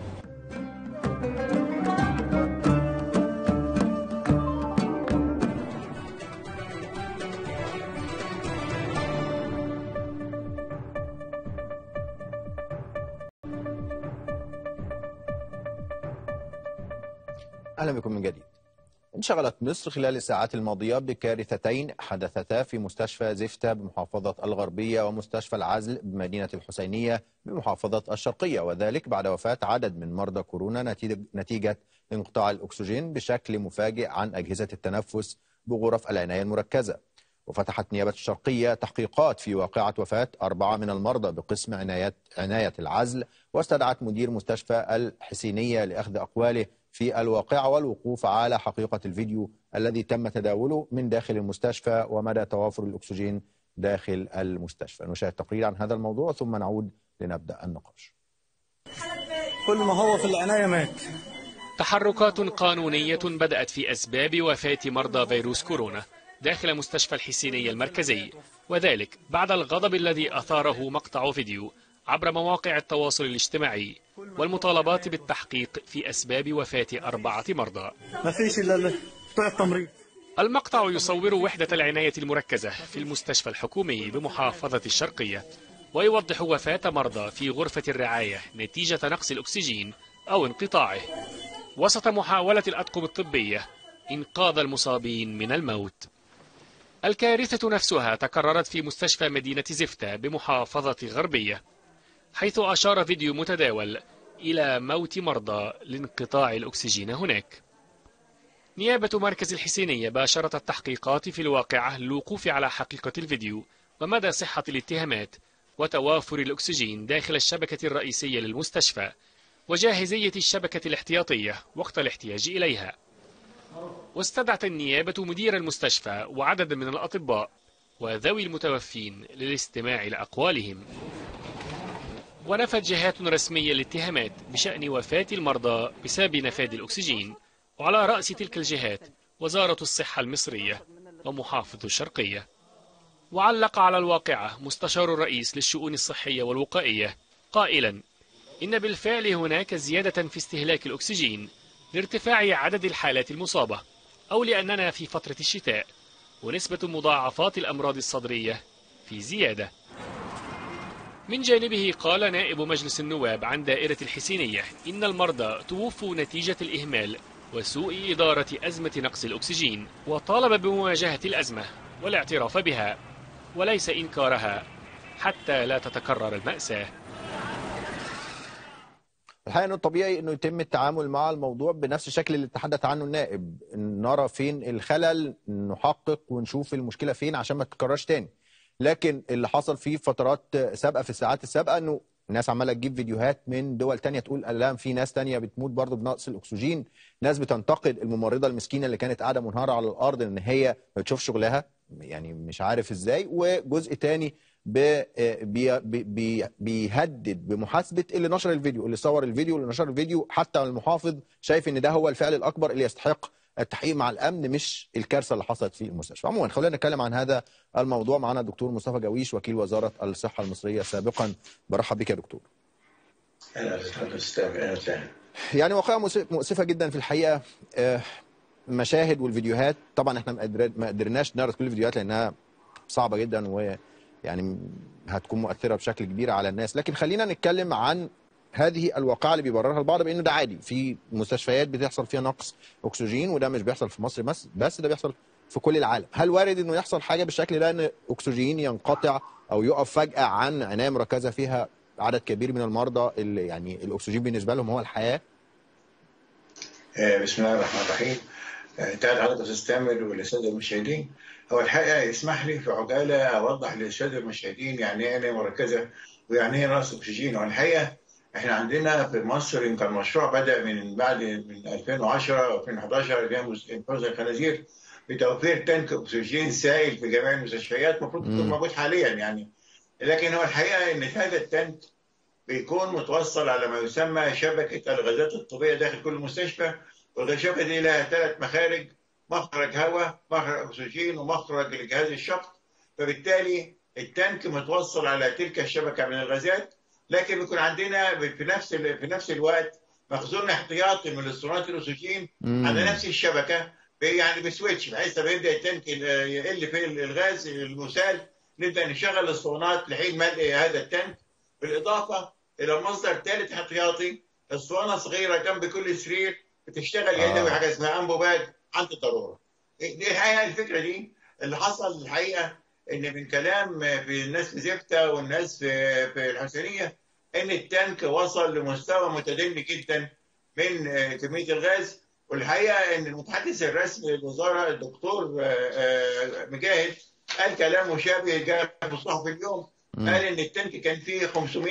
أهلا بكم من جديد. انشغلت مصر خلال الساعات الماضية بكارثتين حدثتا في مستشفى زفتة بمحافظة الغربية ومستشفى العزل بمدينة الحسينية بمحافظة الشرقية، وذلك بعد وفاة عدد من مرضى كورونا نتيجة انقطاع الأكسجين بشكل مفاجئ عن أجهزة التنفس بغرف العناية المركزة. وفتحت نيابة الشرقية تحقيقات في واقعة وفاة أربعة من المرضى بقسم عناية عناية العزل، واستدعت مدير مستشفى الحسينية لأخذ أقواله في الواقعة والوقوف على حقيقة الفيديو الذي تم تداوله من داخل المستشفى ومدى توافر الأكسجين داخل المستشفى. نشاهد تقرير عن هذا الموضوع ثم نعود لنبدأ النقاش. كل ما هو في العناية مات. تحركات قانونية بدأت في أسباب وفاة مرضى فيروس كورونا داخل مستشفى الحسينية المركزي، وذلك بعد الغضب الذي أثاره مقطع فيديو عبر مواقع التواصل الاجتماعي والمطالبات بالتحقيق في أسباب وفاة أربعة مرضى. ما فيش إلا بتوع التمريض. المقطع يصور وحدة العناية المركزة في المستشفى الحكومي بمحافظة الشرقية، ويوضح وفاة مرضى في غرفة الرعاية نتيجة نقص الأكسجين أو انقطاعه، وسط محاولة الأطقم الطبية إنقاذ المصابين من الموت. الكارثة نفسها تكررت في مستشفى مدينة زفتة بمحافظة غربية، حيث أشار فيديو متداول إلى موت مرضى لانقطاع الأكسجين هناك. نيابة مركز الحسينية باشرت التحقيقات في الواقعة للوقوف على حقيقة الفيديو ومدى صحة الاتهامات وتوافر الأكسجين داخل الشبكة الرئيسية للمستشفى وجاهزية الشبكة الاحتياطية وقت الاحتياج إليها. واستدعت النيابة مدير المستشفى وعدد من الأطباء وذوي المتوفين للاستماع لأقوالهم. ونفت جهات رسمية الاتهامات بشأن وفاة المرضى بسبب نفاذ الأكسجين، وعلى رأس تلك الجهات وزارة الصحة المصرية ومحافظ الشرقية. وعلق على الواقعة مستشار الرئيس للشؤون الصحية والوقائية قائلا إن بالفعل هناك زيادة في استهلاك الأكسجين لارتفاع عدد الحالات المصابة أو لأننا في فترة الشتاء ونسبة مضاعفات الأمراض الصدرية في زيادة. من جانبه قال نائب مجلس النواب عن دائرة الحسينية إن المرضى توفوا نتيجة الإهمال وسوء إدارة أزمة نقص الأكسجين، وطالب بمواجهة الأزمة والاعتراف بها وليس إنكارها حتى لا تتكرر المأساة. الحقيقة أنه الطبيعي أنه يتم التعامل مع الموضوع بنفس الشكل اللي تحدث عنه النائب، نرى فين الخلل، نحقق ونشوف المشكلة فين عشان ما تتكررش تاني. لكن اللي حصل فيه فترات سابقة في الساعات السابقة أنه الناس عمالة تجيب فيديوهات من دول تانية تقول ألام في ناس تانية بتموت برضه بنقص الأكسجين، ناس بتنتقد الممرضة المسكينة اللي كانت قاعدة منهارة على الأرض إن هي ما بتشوفش شغلها، يعني مش عارف إزاي. وجزء تاني بي بي بيهدد بمحاسبة اللي نشر الفيديو، اللي صور الفيديو، اللي نشر الفيديو، حتى المحافظ شايف إن ده هو الفعل الأكبر اللي يستحق التحقيق مع الامن مش الكارثه اللي حصلت في المستشفى. عموما خلينا نتكلم عن هذا الموضوع. معنا الدكتور مصطفى جويش وكيل وزاره الصحه المصريه سابقا. برحب بك يا دكتور. اهلا وسهلا. يعني واقعه مؤسفه جدا في الحقيقه، المشاهد والفيديوهات طبعا احنا ما قدرناش نعرض كل الفيديوهات لانها صعبه جدا ويعني هتكون مؤثره بشكل كبير على الناس، لكن خلينا نتكلم عن هذه الواقعة اللي بيبررها البعض بأنه ده عادي، في مستشفيات بتحصل فيها نقص أكسجين وده مش بيحصل في مصر بس، بس ده بيحصل في كل العالم. هل وارد أنه يحصل حاجة بالشكل ده، أن أكسجين ينقطع أو يقف فجأة عن عناية مركزة فيها عدد كبير من المرضى اللي يعني الأكسجين بالنسبة لهم هو الحياة؟ بسم الله الرحمن الرحيم. تعال حضرتك تستعمل وللسادة المشاهدين. هو الحقيقة يسمح لي في عجالة أوضح للسادة المشاهدين يعني إيه عناية مركزة ويعني إيه نقص أكسجين. والحقيقة احنا عندنا في مصر يمكن المشروع بدا من بعد من ألفين وعشرة او ألفين وحداشر اللي هي انقاذ الخنازير بتوفير تانك اكسجين سائل في جميع المستشفيات، المفروض يكون موجود حاليا يعني. لكن هو الحقيقه ان هذا التانك بيكون متوصل على ما يسمى شبكه الغازات الطبيه داخل كل مستشفى، والشبكه دي لها ثلاث مخارج، مخرج هواء، مخرج اكسجين، ومخرج لجهاز الشفط. فبالتالي التانك متوصل على تلك الشبكه من الغازات، لكن بيكون عندنا في نفس في نفس الوقت مخزون احتياطي من اسطوانات الاكسجين على نفس الشبكه، يعني بسويتش، بحيث لما يبدا التانك يقل في الغاز المسال نبدا نشغل الاسطوانات لحين ملء هذا التانك، بالاضافه الى مصدر ثالث احتياطي، اسطوانه صغيره جنب كل سرير بتشتغل يدوي، حاجه اسمها انبوبات عند الضروره. دي الحقيقه الفكره دي اللي حصل الحقيقه ان من كلام في الناس في زفته والناس في في الحسينيه ان التانك وصل لمستوى متدني جدا من كميه الغاز. والحقيقه ان المتحدث الرسمي للوزاره الدكتور مجاهد قال كلام مشابه جاء في الصحفي اليوم، قال ان التانك كان فيه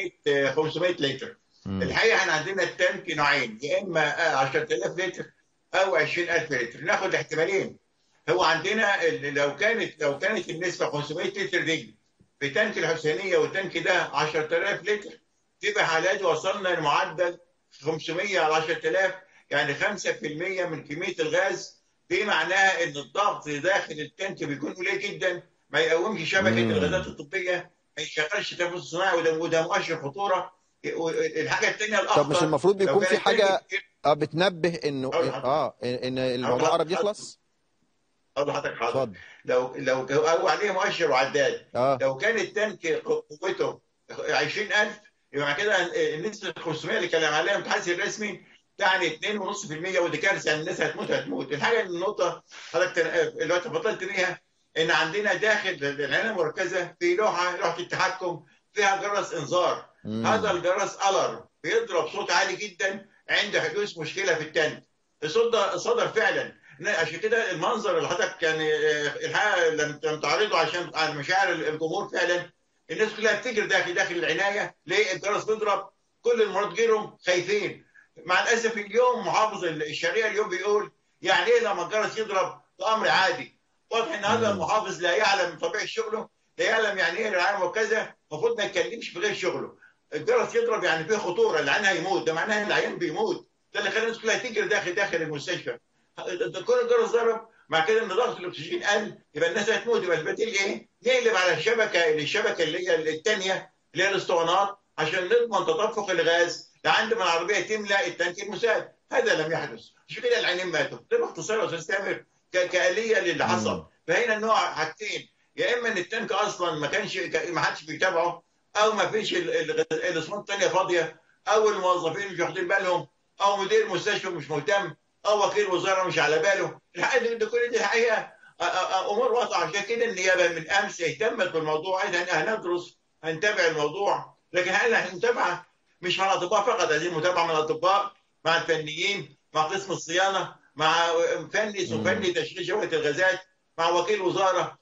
خمسمائة لتر. الحقيقه احنا عندنا التانك نوعين، يا اما عشرة آلاف لتر او عشرين ألف لتر، ناخد احتمالين. هو عندنا لو كانت لو كانت النسبه خمسمائة لتر دي في تانك الحسينيه والتانك ده عشرة آلاف لتر، تبقى حالات وصلنا لمعدل خمسمائة على عشرة آلاف، يعني خمسة بالمئة من كميه الغاز. دي معناها ان الضغط داخل التانك بيكون قليل جدا، ما يقومش شبكه مم. الغازات الطبيه، ما يشغلش تنفس صناعي، وده وده مؤشر خطوره. الحاجه الثانيه الاخطر، طب مش المفروض بيكون في حاجه اه بتنبه انه اه ان الموضوع قرب يخلص؟ اقول لحضرتك حاضر. لو لو هو عليه مؤشر وعداد، آه. لو كان التانك قوته عشرين ألف يبقى كده النسبه خمسمائة اللي كلام عليها المتحدث الرسمي تعني اثنين فاصلة خمسة بالمئة، ودي كارثه، يعني الناس هتموت هتموت. الحاجه النقطه حضرتك اللي انت فضلت بيها ان عندنا داخل العنايه المركزه في لوحه لوحه التحكم فيها جرس انذار. مم. هذا الجرس الارم بيضرب صوت عالي جدا عند حدوث مشكله في التانك. الصوت ده صدر فعلا، عشان كده المنظر اللي حضرتك يعني الحقيقه لم تعرضه عشان على مشاعر الجمهور، فعلا الناس كلها بتجري داخل داخل العنايه، ليه الجرس بيضرب، كل المرضى غيرهم خايفين. مع الاسف اليوم محافظ الشرقيه اليوم بيقول يعني ايه لما الجرس يضرب ده امر عادي. واضح ان هذا المحافظ لا يعلم طبيعه شغله، لا يعلم يعني ايه الرعايه المركزه، المفروض ما يتكلمش في غير شغله. الجرس يضرب يعني فيه خطوره، العيان هيموت، ده معناه ان العيان بيموت، ده اللي خلى الناس كلها تجري داخل داخل المستشفى. كل الجرس ضرب مع كده ان ضغط الاكسجين قل، يبقى الناس هتموت. يبقى البديل ايه؟ نقلب على الشبكه الشبكه اللي هي الثانيه اللي هي الاسطوانات عشان نضمن تدفق الغاز لعند ما العربيه تملا التانك المساعد. هذا لم يحدث، عشان كده العينين ماتوا. ده باختصار يا استاذ تامر كآلية للي حصل. فهنا النوع حاجتين، يا اما ان التانك اصلا ما كانش ما حدش بيتابعه، او ما فيش الاسطوانات الثانيه فاضيه، او الموظفين مش واخدين بالهم، او مدير المستشفى مش مهتم، او وكيل وزاره مش على باله. الحقيقه دي كل دي الحقيقه امور واضحه. عشان كده النيابه من امس اهتمت بالموضوع، هندرس هنتابع الموضوع، لكن هل المتابعه مش مع الاطباء فقط، عايزين متابعه مع الاطباء، مع الفنيين، مع قسم الصيانه، مع فني وفني تشغيل شبكه الغازات، مع وكيل وزاره،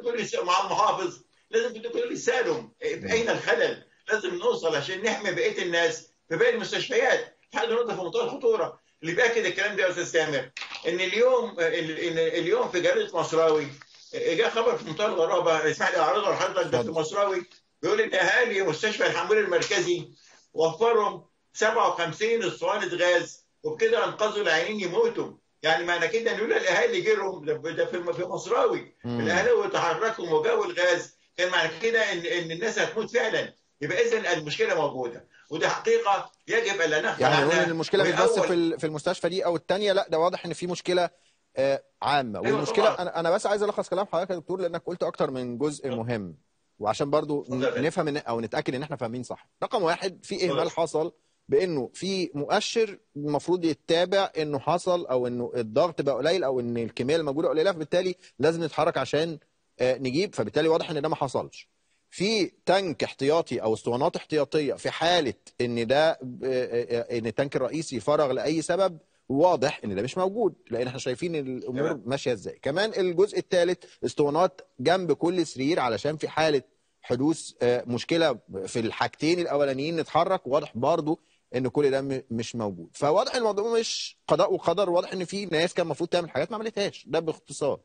مع المحافظ، لازم كل يسالهم اين الخلل، لازم نوصل عشان نحمي بقيه الناس في باقي المستشفيات. حاجه نقطه في منتهى الخطوره. اللي بياكد الكلام ده يا استاذ سامر ان اليوم ان اليوم في جريده مصراوي جاء خبر في منتهى الغرابه، اسمح لي اعرضه لحضرتك. ده في مصراوي بيقول ان اهالي مستشفى الحمول المركزي وفروا سبعة وخمسين اسطوانه غاز، وبكده انقذوا العيانين يموتوا. يعني معنى كده ان لولا الاهالي جرهم، ده في مصراوي الاهالي وتحركوا وجابوا الغاز، كان معنى كده ان ان الناس هتموت فعلا. يبقى اذا المشكله موجوده، ودي حقيقه يجب الا نغفل يعني عنها. يعني المشكله مش بس في في المستشفى دي او الثانيه، لا ده واضح ان في مشكله آه عامه. أيوة والمشكله طبعا. انا انا بس عايز الخص كلام حضرتك يا دكتور، لانك قلت اكتر من جزء مهم، وعشان برضو نفهم إن او نتاكد ان احنا فاهمين صح. رقم واحد، في اهمال حصل بانه في مؤشر المفروض يتابع انه حصل، او انه الضغط بقى قليل، او ان الكميه الموجوده قليله، فبالتالي لازم نتحرك عشان آه نجيب، فبالتالي واضح ان ده ما حصلش. في تانك احتياطي او اسطوانات احتياطيه في حاله ان ده ان التانك الرئيسي فرغ لاي سبب، واضح ان ده مش موجود، لان احنا شايفين الامور ماشيه ازاي. كمان الجزء الثالث، اسطوانات جنب كل سرير علشان في حاله حدوث مشكله في الحاجتين الاولانيين نتحرك. واضح برضو ان كل ده مش موجود. فواضح الموضوع مش قضاء وقدر، واضح ان في ناس كان المفروض تعمل حاجات ما عملتهاش، ده باختصار.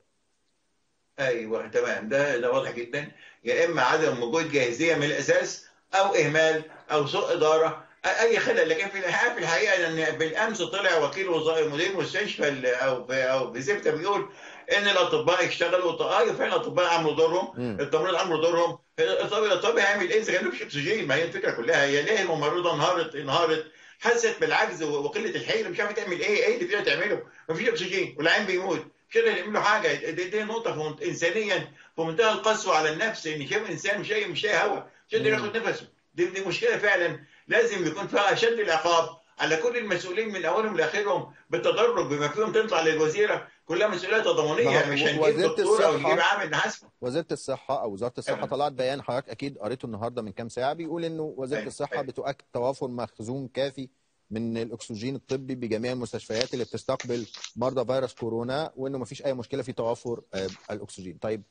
ايوه تمام، ده ده واضح جدا. يا اما عدم وجود جاهزيه من الاساس، او اهمال، او سوء اداره، اي خلل. لكن في الحقيقه في الحقيقه ان بالامس طلع وكيل وزاره مدير مستشفى او او في زفته بيقول ان الاطباء اشتغلوا. ايوه فعلا الاطباء عملوا دورهم، التمريض عملوا دورهم. الطبيب هيعمل ايه اذا كان مفيش اكسجين؟ ما هي الفكره كلها. هي ليه الممرضه انهارت انهارت حست بالعجز وقله الحيل، مش عارفه تعمل ايه. ايه اللي فيها تعمله؟ مفيش اكسجين والعين بيموت، مش قادر يعملوا حاجه. دي, دي نقطه انسانيا في منتهى القسوه على النفس، ان شايف انسان مش مش لاقي هواء، مش قادر ياخد نفسه. دي, دي مشكله فعلا لازم يكون فيها اشد العقاب على كل المسؤولين من اولهم لاخرهم بالتدرج، بما فيهم تطلع للوزيره كلها مسؤوليه تضامنيه، مش هنجيب دكتور او نجيب عامل نحاسبه. وزاره الصحه او وزاره الصحه طلعت بيان، حضرتك اكيد قريته النهارده من كام ساعه، بيقول انه وزاره الصحه بتؤكد توافر مخزون كافي من الاكسجين الطبي بجميع المستشفيات اللي بتستقبل مرضى فيروس كورونا، وانه ما فيش اي مشكله في توافر الاكسجين. طيب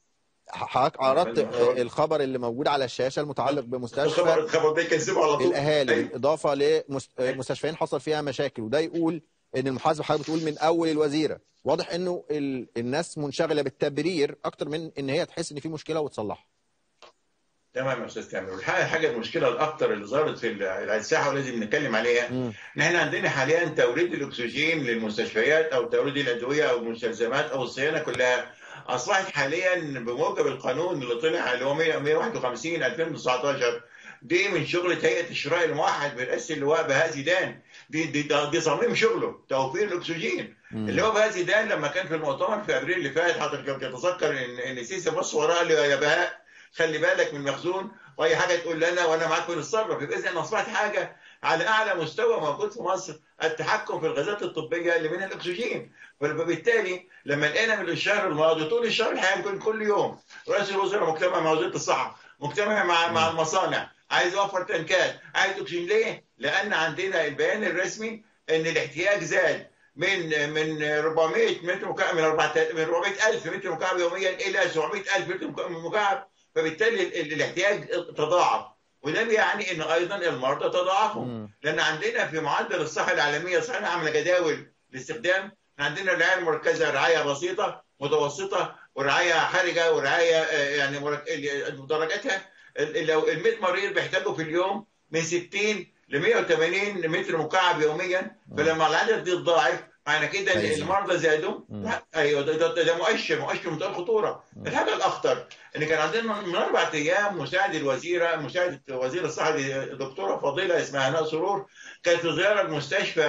حضرتك عرضت الخبر اللي موجود على الشاشه المتعلق بمستشفى الخبر ده يكذبه على طول الاهالي، بالاضافه لمستشفيين حصل فيها مشاكل، وده يقول ان المحاسبه حضرتك بتقول من اول الوزيره. واضح انه الناس منشغله بالتبرير اكتر من ان هي تحس ان في مشكله وتصلحها. تمام يا استاذ تامر. الحقيقه حاجه المشكله الاكثر اللي ظهرت في الساحه ولازم نتكلم عليها، ان احنا عندنا حاليا توريد الاكسجين للمستشفيات او توريد الادويه او المستلزمات او الصيانه كلها اصبحت حاليا بموجب القانون اللي طلع اللي هو مئة وواحد وخمسين ألفين وتسعتاشر، دي من شغله هيئه الشراء الموحد برئاسه اللواء بهاء زيدان. دي دي دي صميم شغله توفير الاكسجين. اللواء بهاء زيدان لما كان في المؤتمر في ابريل اللي فات، حضرتك تتذكر ان ان السيسي بص وراه قال له يا بهاء خلي بالك من المخزون، واي حاجه تقول لنا وانا معاك بنتصرف. يبقى اذا اصبحت حاجه على اعلى مستوى موجود في مصر التحكم في الغازات الطبيه اللي منها الاكسجين. فبالتالي لما لقينا من الشهر الماضي طول الشهر الحقيقه يمكن كل يوم رئيس الوزراء مجتمع مع وزاره الصحه، مجتمع مع مع المصانع، عايز يوفر تنكات، عايز اكسجين. ليه؟ لان عندنا البيان الرسمي ان الاحتياج زاد من من أربعمئة متر مكعب، من من أربعمئة ألف متر مكعب يوميا الى سبعمئة ألف متر مكعب، فبالتالي الاحتياج تضاعف. وده بيعني ان ايضا المرضى تضاعفوا، لان عندنا في معدل الصحه العالميه صحيح عامله جداول لاستخدام. عندنا الرعايه المركزه رعايه بسيطه متوسطه ورعايه حرجه ورعايه يعني درجاتها. لو ال مئة مريض بيحتاجوا في اليوم من ستين ل مئة وثمانين متر مكعب يوميا، فلما العدد دي اتضاعف معنى كده ان المرضى زادوا. ايوه ده, ده, ده مؤشر مؤشر منتهى الخطوره. الحاجه الاخطر ان كان عندنا من اربع ايام مساعد الوزيره مساعد وزير الصحه دكتوره فضيله اسمها هناء سرور كانت في زياره لمستشفى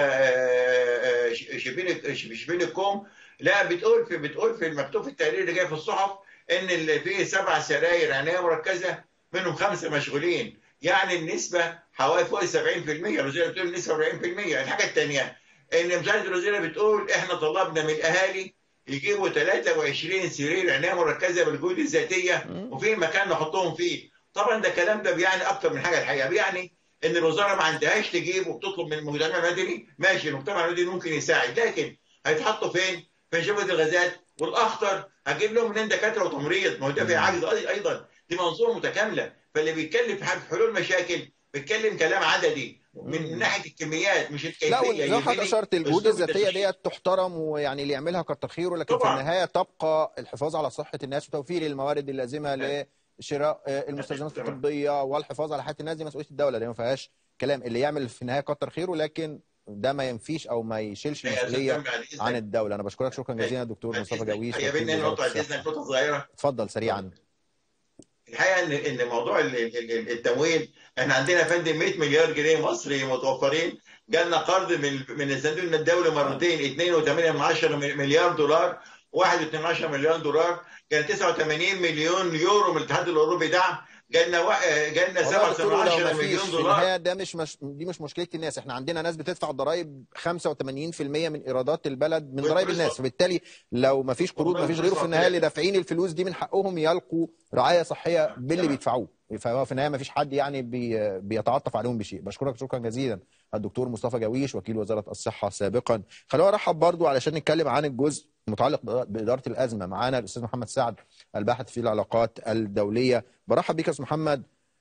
شبين شبين الكوم. لا بتقول في بتقول في المكتوب في التقرير اللي جاي في الصحف ان اللي فيه سبع سراير عنايه مركزه منهم خمسه مشغولين، يعني النسبه حوالي فوق سبعين بالمئة. الوزيره بتقول النسبه أربعين بالمئة. الحاجه الثانيه ان مساعده الوزيره بتقول احنا طلبنا من الاهالي يجيبوا ثلاثة وعشرين سرير عنايه مركزه بالجهود الذاتيه وفي مكان نحطهم فيه. طبعا ده الكلام ده بيعني اكتر من حاجه. الحقيقه بيعني ان الوزاره ما عندهاش تجيب وبتطلب من المجتمع المدني. ماشي المجتمع المدني ممكن يساعد، لكن هيتحطوا فين؟ في شبكه الغازات. والاخطر هجيب لهم منين دكاتره وتمريض؟ ما هو ده في عجز ايضا. دي منظومه متكامله. فاللي بيتكلم في حلول مشاكل بيتكلم كلام عددي من ناحيه الكميات مش الكيفيه. لا زي ما حضرتك اشرت الجهود الذاتيه ديت تحترم، ويعني اللي يعملها كتر خيره، لكن طبعا. في النهايه تبقى الحفاظ على صحه الناس وتوفير الموارد اللازمه لشراء المستلزمات الطبيه والحفاظ على حياه الناس. دي مسؤوليه الدوله، دي ما فيهاش كلام. اللي يعمل في النهايه كتر خيره، لكن ده ما ينفيش او ما يشيلش المسؤوليه عن الدوله. انا بشكرك شكرا جزيلا دكتور مصطفى جويش. هي بينا نقطه عايزين نقطه صغيره. اتفضل سريعا. الحقيقه ان ان موضوع التمويل، احنا عندنا يا فندم مئة مليار جنيه مصري متوفرين. جالنا قرض من من الصندوق الدولي مرتين اثنين وثمانية من عشرة مليار دولار، واحد فاصلة اثنين من عشرة مليار دولار. كان تسعة وثمانين مليون يورو من الاتحاد الاوروبي دعم. جالنا و... جالنا سبعة فاصلة عشرة مليون دولار. ده مش مش دي مش مشكله الناس. احنا عندنا ناس بتدفع ضرائب خمسة وثمانين بالمئة من ايرادات البلد من ضرائب الناس، فبالتالي لو ما فيش قروض ما فيش غيره. في النهايه اللي دافعين الفلوس دي من حقهم يلقوا رعايه صحيه باللي بيدفعوه. فهو في النهايه ما فيش حد يعني بي... بيتعاطف عليهم بشيء. بشكرك شكرا جزيلا الدكتور مصطفى جويش وكيل وزاره الصحه سابقا. خلونا ارحب برضو علشان نتكلم عن الجزء المتعلق باداره الازمه. معانا الاستاذ محمد سعد الباحث في العلاقات الدوليه. برحب بك يا استاذ محمد.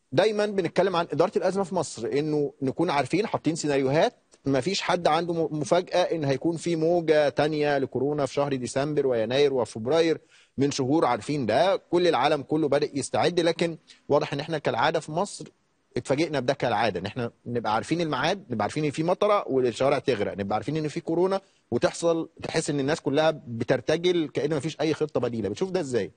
دايما بنتكلم عن اداره الازمه في مصر، انه نكون عارفين حاطين سيناريوهات، ما فيش حد عنده مفاجاه ان هيكون في موجه تانية لكورونا في شهر ديسمبر ويناير وفبراير، من شهور عارفين ده، كل العالم كله بادئ يستعد. لكن واضح ان احنا كالعاده في مصر اتفاجئنا بده كالعاده، ان احنا نبقى عارفين الميعاد، نبقى عارفين ان في مطره والشوارع تغرق، نبقى عارفين ان في كورونا وتحصل، تحس ان الناس كلها بترتجل كأن ما فيش اي خطه بديله. بتشوف ده ازاي؟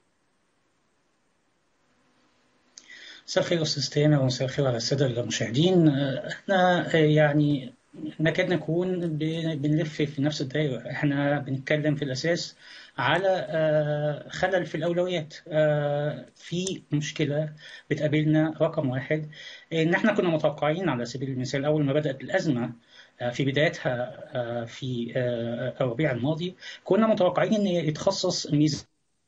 مساء الخير استاذ تامر، ومساء الخير على الساده المشاهدين. احنا يعني نكاد نكون بنلف في نفس الدائره، احنا بنتكلم في الاساس على خلل في الاولويات. في مشكله بتقابلنا رقم واحد، ان احنا كنا متوقعين على سبيل المثال اول ما بدات الازمه في بدايتها في الربيع الماضي، كنا متوقعين ان يتخصص ميزانيه،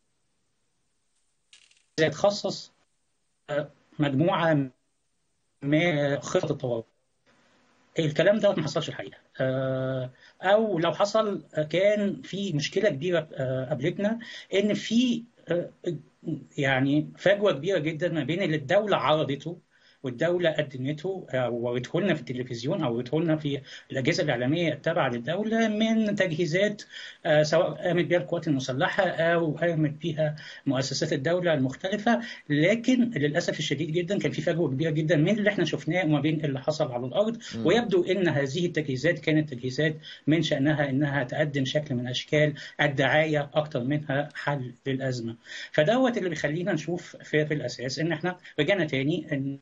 يتخصص مجموعه من خطط الطوارئ. الكلام ده ما حصلش الحقيقه، او لو حصل كان في مشكله كبيره قابلتنا، ان في يعني فجوه كبيره جدا ما بين اللي الدوله عرضته والدوله قدمته او ورته لنا في التلفزيون او ورته لنا في الاجهزه الاعلاميه التابعه للدوله من تجهيزات، سواء قامت بها القوات المسلحه او قامت بها مؤسسات الدوله المختلفه. لكن للاسف الشديد جدا كان في فجوه كبيره جدا من اللي احنا شفناه وما بين اللي حصل على الارض. م. ويبدو ان هذه التجهيزات كانت تجهيزات من شانها انها تقدم شكل من اشكال الدعايه اكثر منها حل للازمه. فدوت اللي بيخلينا نشوف في, في الاساس ان احنا رجعنا تاني ان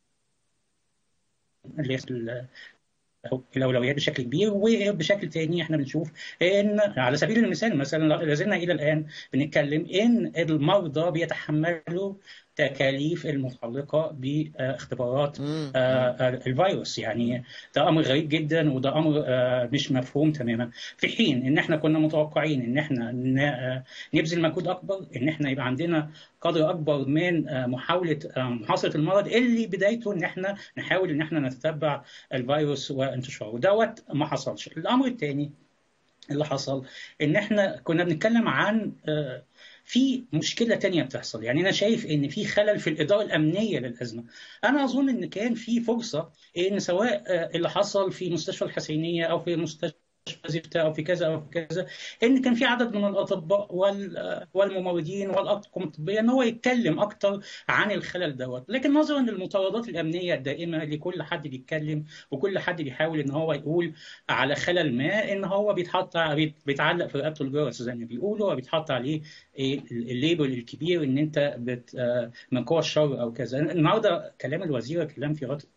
الاولويات بشكل كبير. وبشكل تاني احنا بنشوف ان على سبيل المثال مثلا لازلنا الى الان بنتكلم ان المرضى بيتحملوا تكاليف المتعلقه باختبارات الفيروس. يعني ده امر غريب جدا، وده امر مش مفهوم تماما، في حين ان احنا كنا متوقعين ان احنا نبذل مجهود اكبر، ان احنا يبقى عندنا قدر اكبر من محاوله محاصره المرض اللي بدايته ان احنا نحاول ان احنا نتتبع الفيروس وانتشاره، ودوت ما حصلش. الامر الثاني اللي حصل ان احنا كنا بنتكلم عن في مشكله تانية بتحصل. يعني انا شايف ان في خلل في الاداره الامنيه للازمه. انا اظن ان كان في فرصه ان سواء اللي حصل في مستشفى الحسينيه او في مستشفى زفت او في كذا او في كذا، ان كان في عدد من الاطباء والممرضين والاطقم الطبيه ان هو يتكلم اكتر عن الخلل دوت. لكن نظرا للمطاردات الامنيه الدائمه لكل حد بيتكلم وكل حد بيحاول ان هو يقول على خلل ما، ان هو بيتحط بيتعلق في رقبته الجرس زي ما بيقولوا، وبيتحط عليه الليبل الكبير ان انت بت من قوى الشر او كذا. النهارده كلام الوزيره كلام في غط،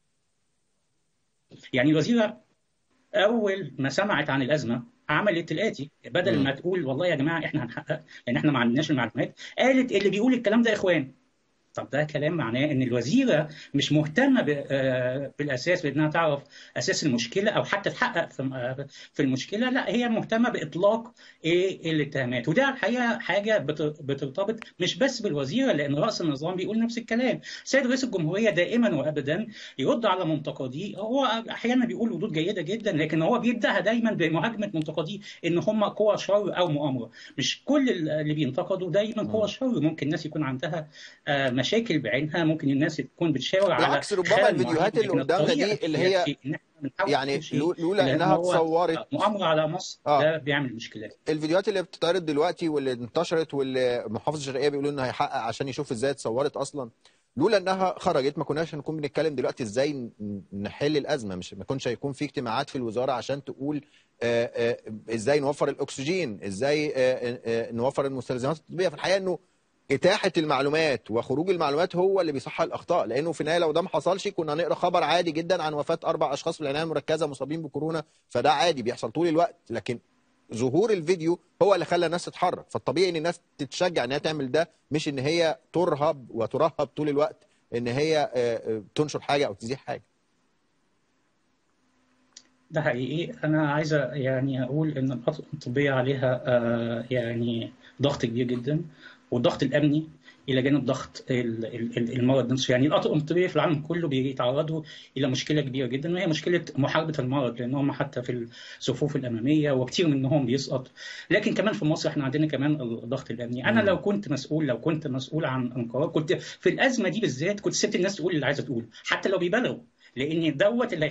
يعني الوزيره أول ما سمعت عن الأزمة عملت الآتي، بدل ما تقول والله يا جماعة إحنا هنحقق لأن إحنا ما عندناش المعلومات، قالت اللي بيقول الكلام ده إخوان. طب ده كلام معناه ان الوزيره مش مهتمه بالاساس بانها تعرف اساس المشكله او حتى تحقق في المشكله، لا هي مهتمه باطلاق ايه الاتهامات. وده الحقيقه حاجه بترتبط مش بس بالوزيره، لان راس النظام بيقول نفس الكلام. سيد رئيس الجمهوريه دائما وابدا يرد على منتقديه، هو احيانا بيقول ردود جيده جدا، لكن هو بيبداها دايما بمهاجمه منتقديه ان هم قوى شر او مؤامره. مش كل اللي بينتقدوا دايما قوى شر، ممكن الناس يكون عندها مشاكل بعينها، ممكن الناس تكون بتشاور على بالعكس. ربما الفيديوهات اللي قدامنا دي اللي هي يعني لولا انها اتصورت مؤامره على مصر آه. ده بيعمل مشكلات. الفيديوهات اللي بتتعرض دلوقتي واللي انتشرت واللي محافظ الشرقيه بيقولوا انها هيحقق عشان يشوف ازاي اتصورت اصلا، لولا انها خرجت ما كناش هنكون بنتكلم دلوقتي ازاي نحل الازمه. مش ما كنش هيكون في اجتماعات في الوزاره عشان تقول آآ آآ ازاي نوفر الاكسجين، ازاي آآ آآ نوفر المستلزمات الطبيه. في الحقيقه انه اتاحه المعلومات وخروج المعلومات هو اللي بيصحح الاخطاء، لانه في النهايه لو ده ما حصلش كنا نقرا خبر عادي جدا عن وفاه اربع اشخاص في العنايه المركزه مصابين بكورونا، فده عادي بيحصل طول الوقت. لكن ظهور الفيديو هو اللي خلى الناس تتحرك، فالطبيعي ان الناس تتشجع انها تعمل ده، مش ان هي ترهب وترهب طول الوقت ان هي تنشر حاجه او تزيح حاجه. ده حقيقي. انا عايزه يعني اقول ان الاطقم الطبيه عليها يعني ضغط كبير جدا، والضغط الامني الى جانب ضغط المرض نفسه. يعني الاطباء في العالم كله بيتعرضوا الى مشكله كبيره جدا، وهي مشكله محاربه المرض، لانهم حتى في الصفوف الاماميه وكثير منهم بيسقط. لكن كمان في مصر احنا عندنا كمان الضغط الامني. انا لو كنت مسؤول لو كنت مسؤول عن انقاذ، كنت في الازمه دي بالذات كنت سبت الناس تقول اللي عايزه تقول، حتى لو بيبالغوا، لان دوت اللي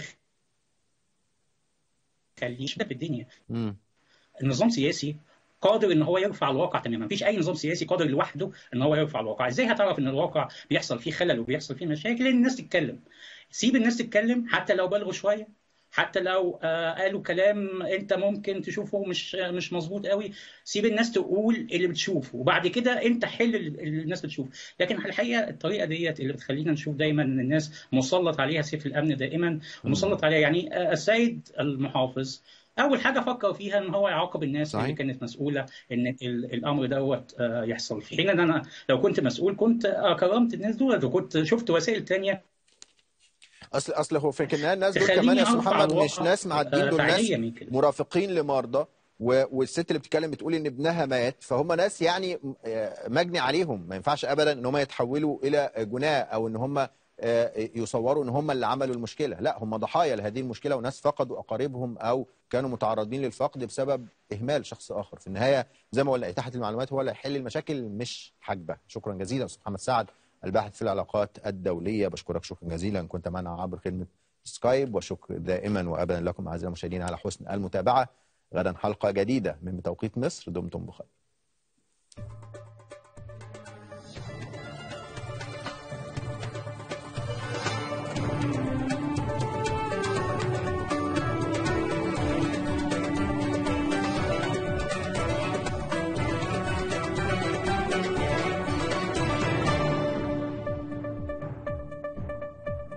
هيخليه في الدنيا. النظام السياسي قادر ان هو يرفع الواقع تماما، مفيش اي نظام سياسي قادر لوحده ان هو يرفع الواقع. ازاي هتعرف ان الواقع بيحصل فيه خلل وبيحصل فيه مشاكل؟ لان الناس تتكلم. سيب الناس تتكلم حتى لو بلغوا شويه، حتى لو آه قالوا كلام انت ممكن تشوفه مش مش مظبوط قوي، سيب الناس تقول اللي بتشوفه، وبعد كده انت حل اللي الناس بتشوف. لكن الحقيقه الطريقه ديت اللي بتخلينا نشوف دايما ان الناس مسلط عليها سيف الامن دائما، ومسلط عليها. يعني آه السيد المحافظ اول حاجه فكر فيها ان هو يعاقب الناس صحيح. اللي كانت مسؤوله ان الامر دوت يحصل، في حين ان انا لو كنت مسؤول كنت كرمت الناس دول وكنت شفت وسائل ثانيه. اصل اصل هو في النهايه الناس دول كمان يا استاذ محمد مش ناس معديين، دول ناس مرافقين لمرضى، والست اللي بتتكلم بتقول ان ابنها مات، فهم ناس يعني مجني عليهم، ما ينفعش ابدا ان هم يتحولوا الى جناه او ان هم يصوروا ان هم اللي عملوا المشكله، لا هم ضحايا لهذه المشكله، وناس فقدوا اقاربهم او كانوا متعرضين للفقد بسبب اهمال شخص اخر. في النهايه زي ما قلنا اتاحه المعلومات هو اللي هيحل المشاكل مش حجبها. شكرا جزيلا استاذ محمد سعد الباحث في العلاقات الدوليه، بشكرك شكرا جزيلا، كنت معنا عبر خدمه سكايب، وشكر دائما وابدا لكم اعزائي المشاهدين على حسن المتابعه. غدا حلقه جديده من بتوقيت مصر، دمتم بخير.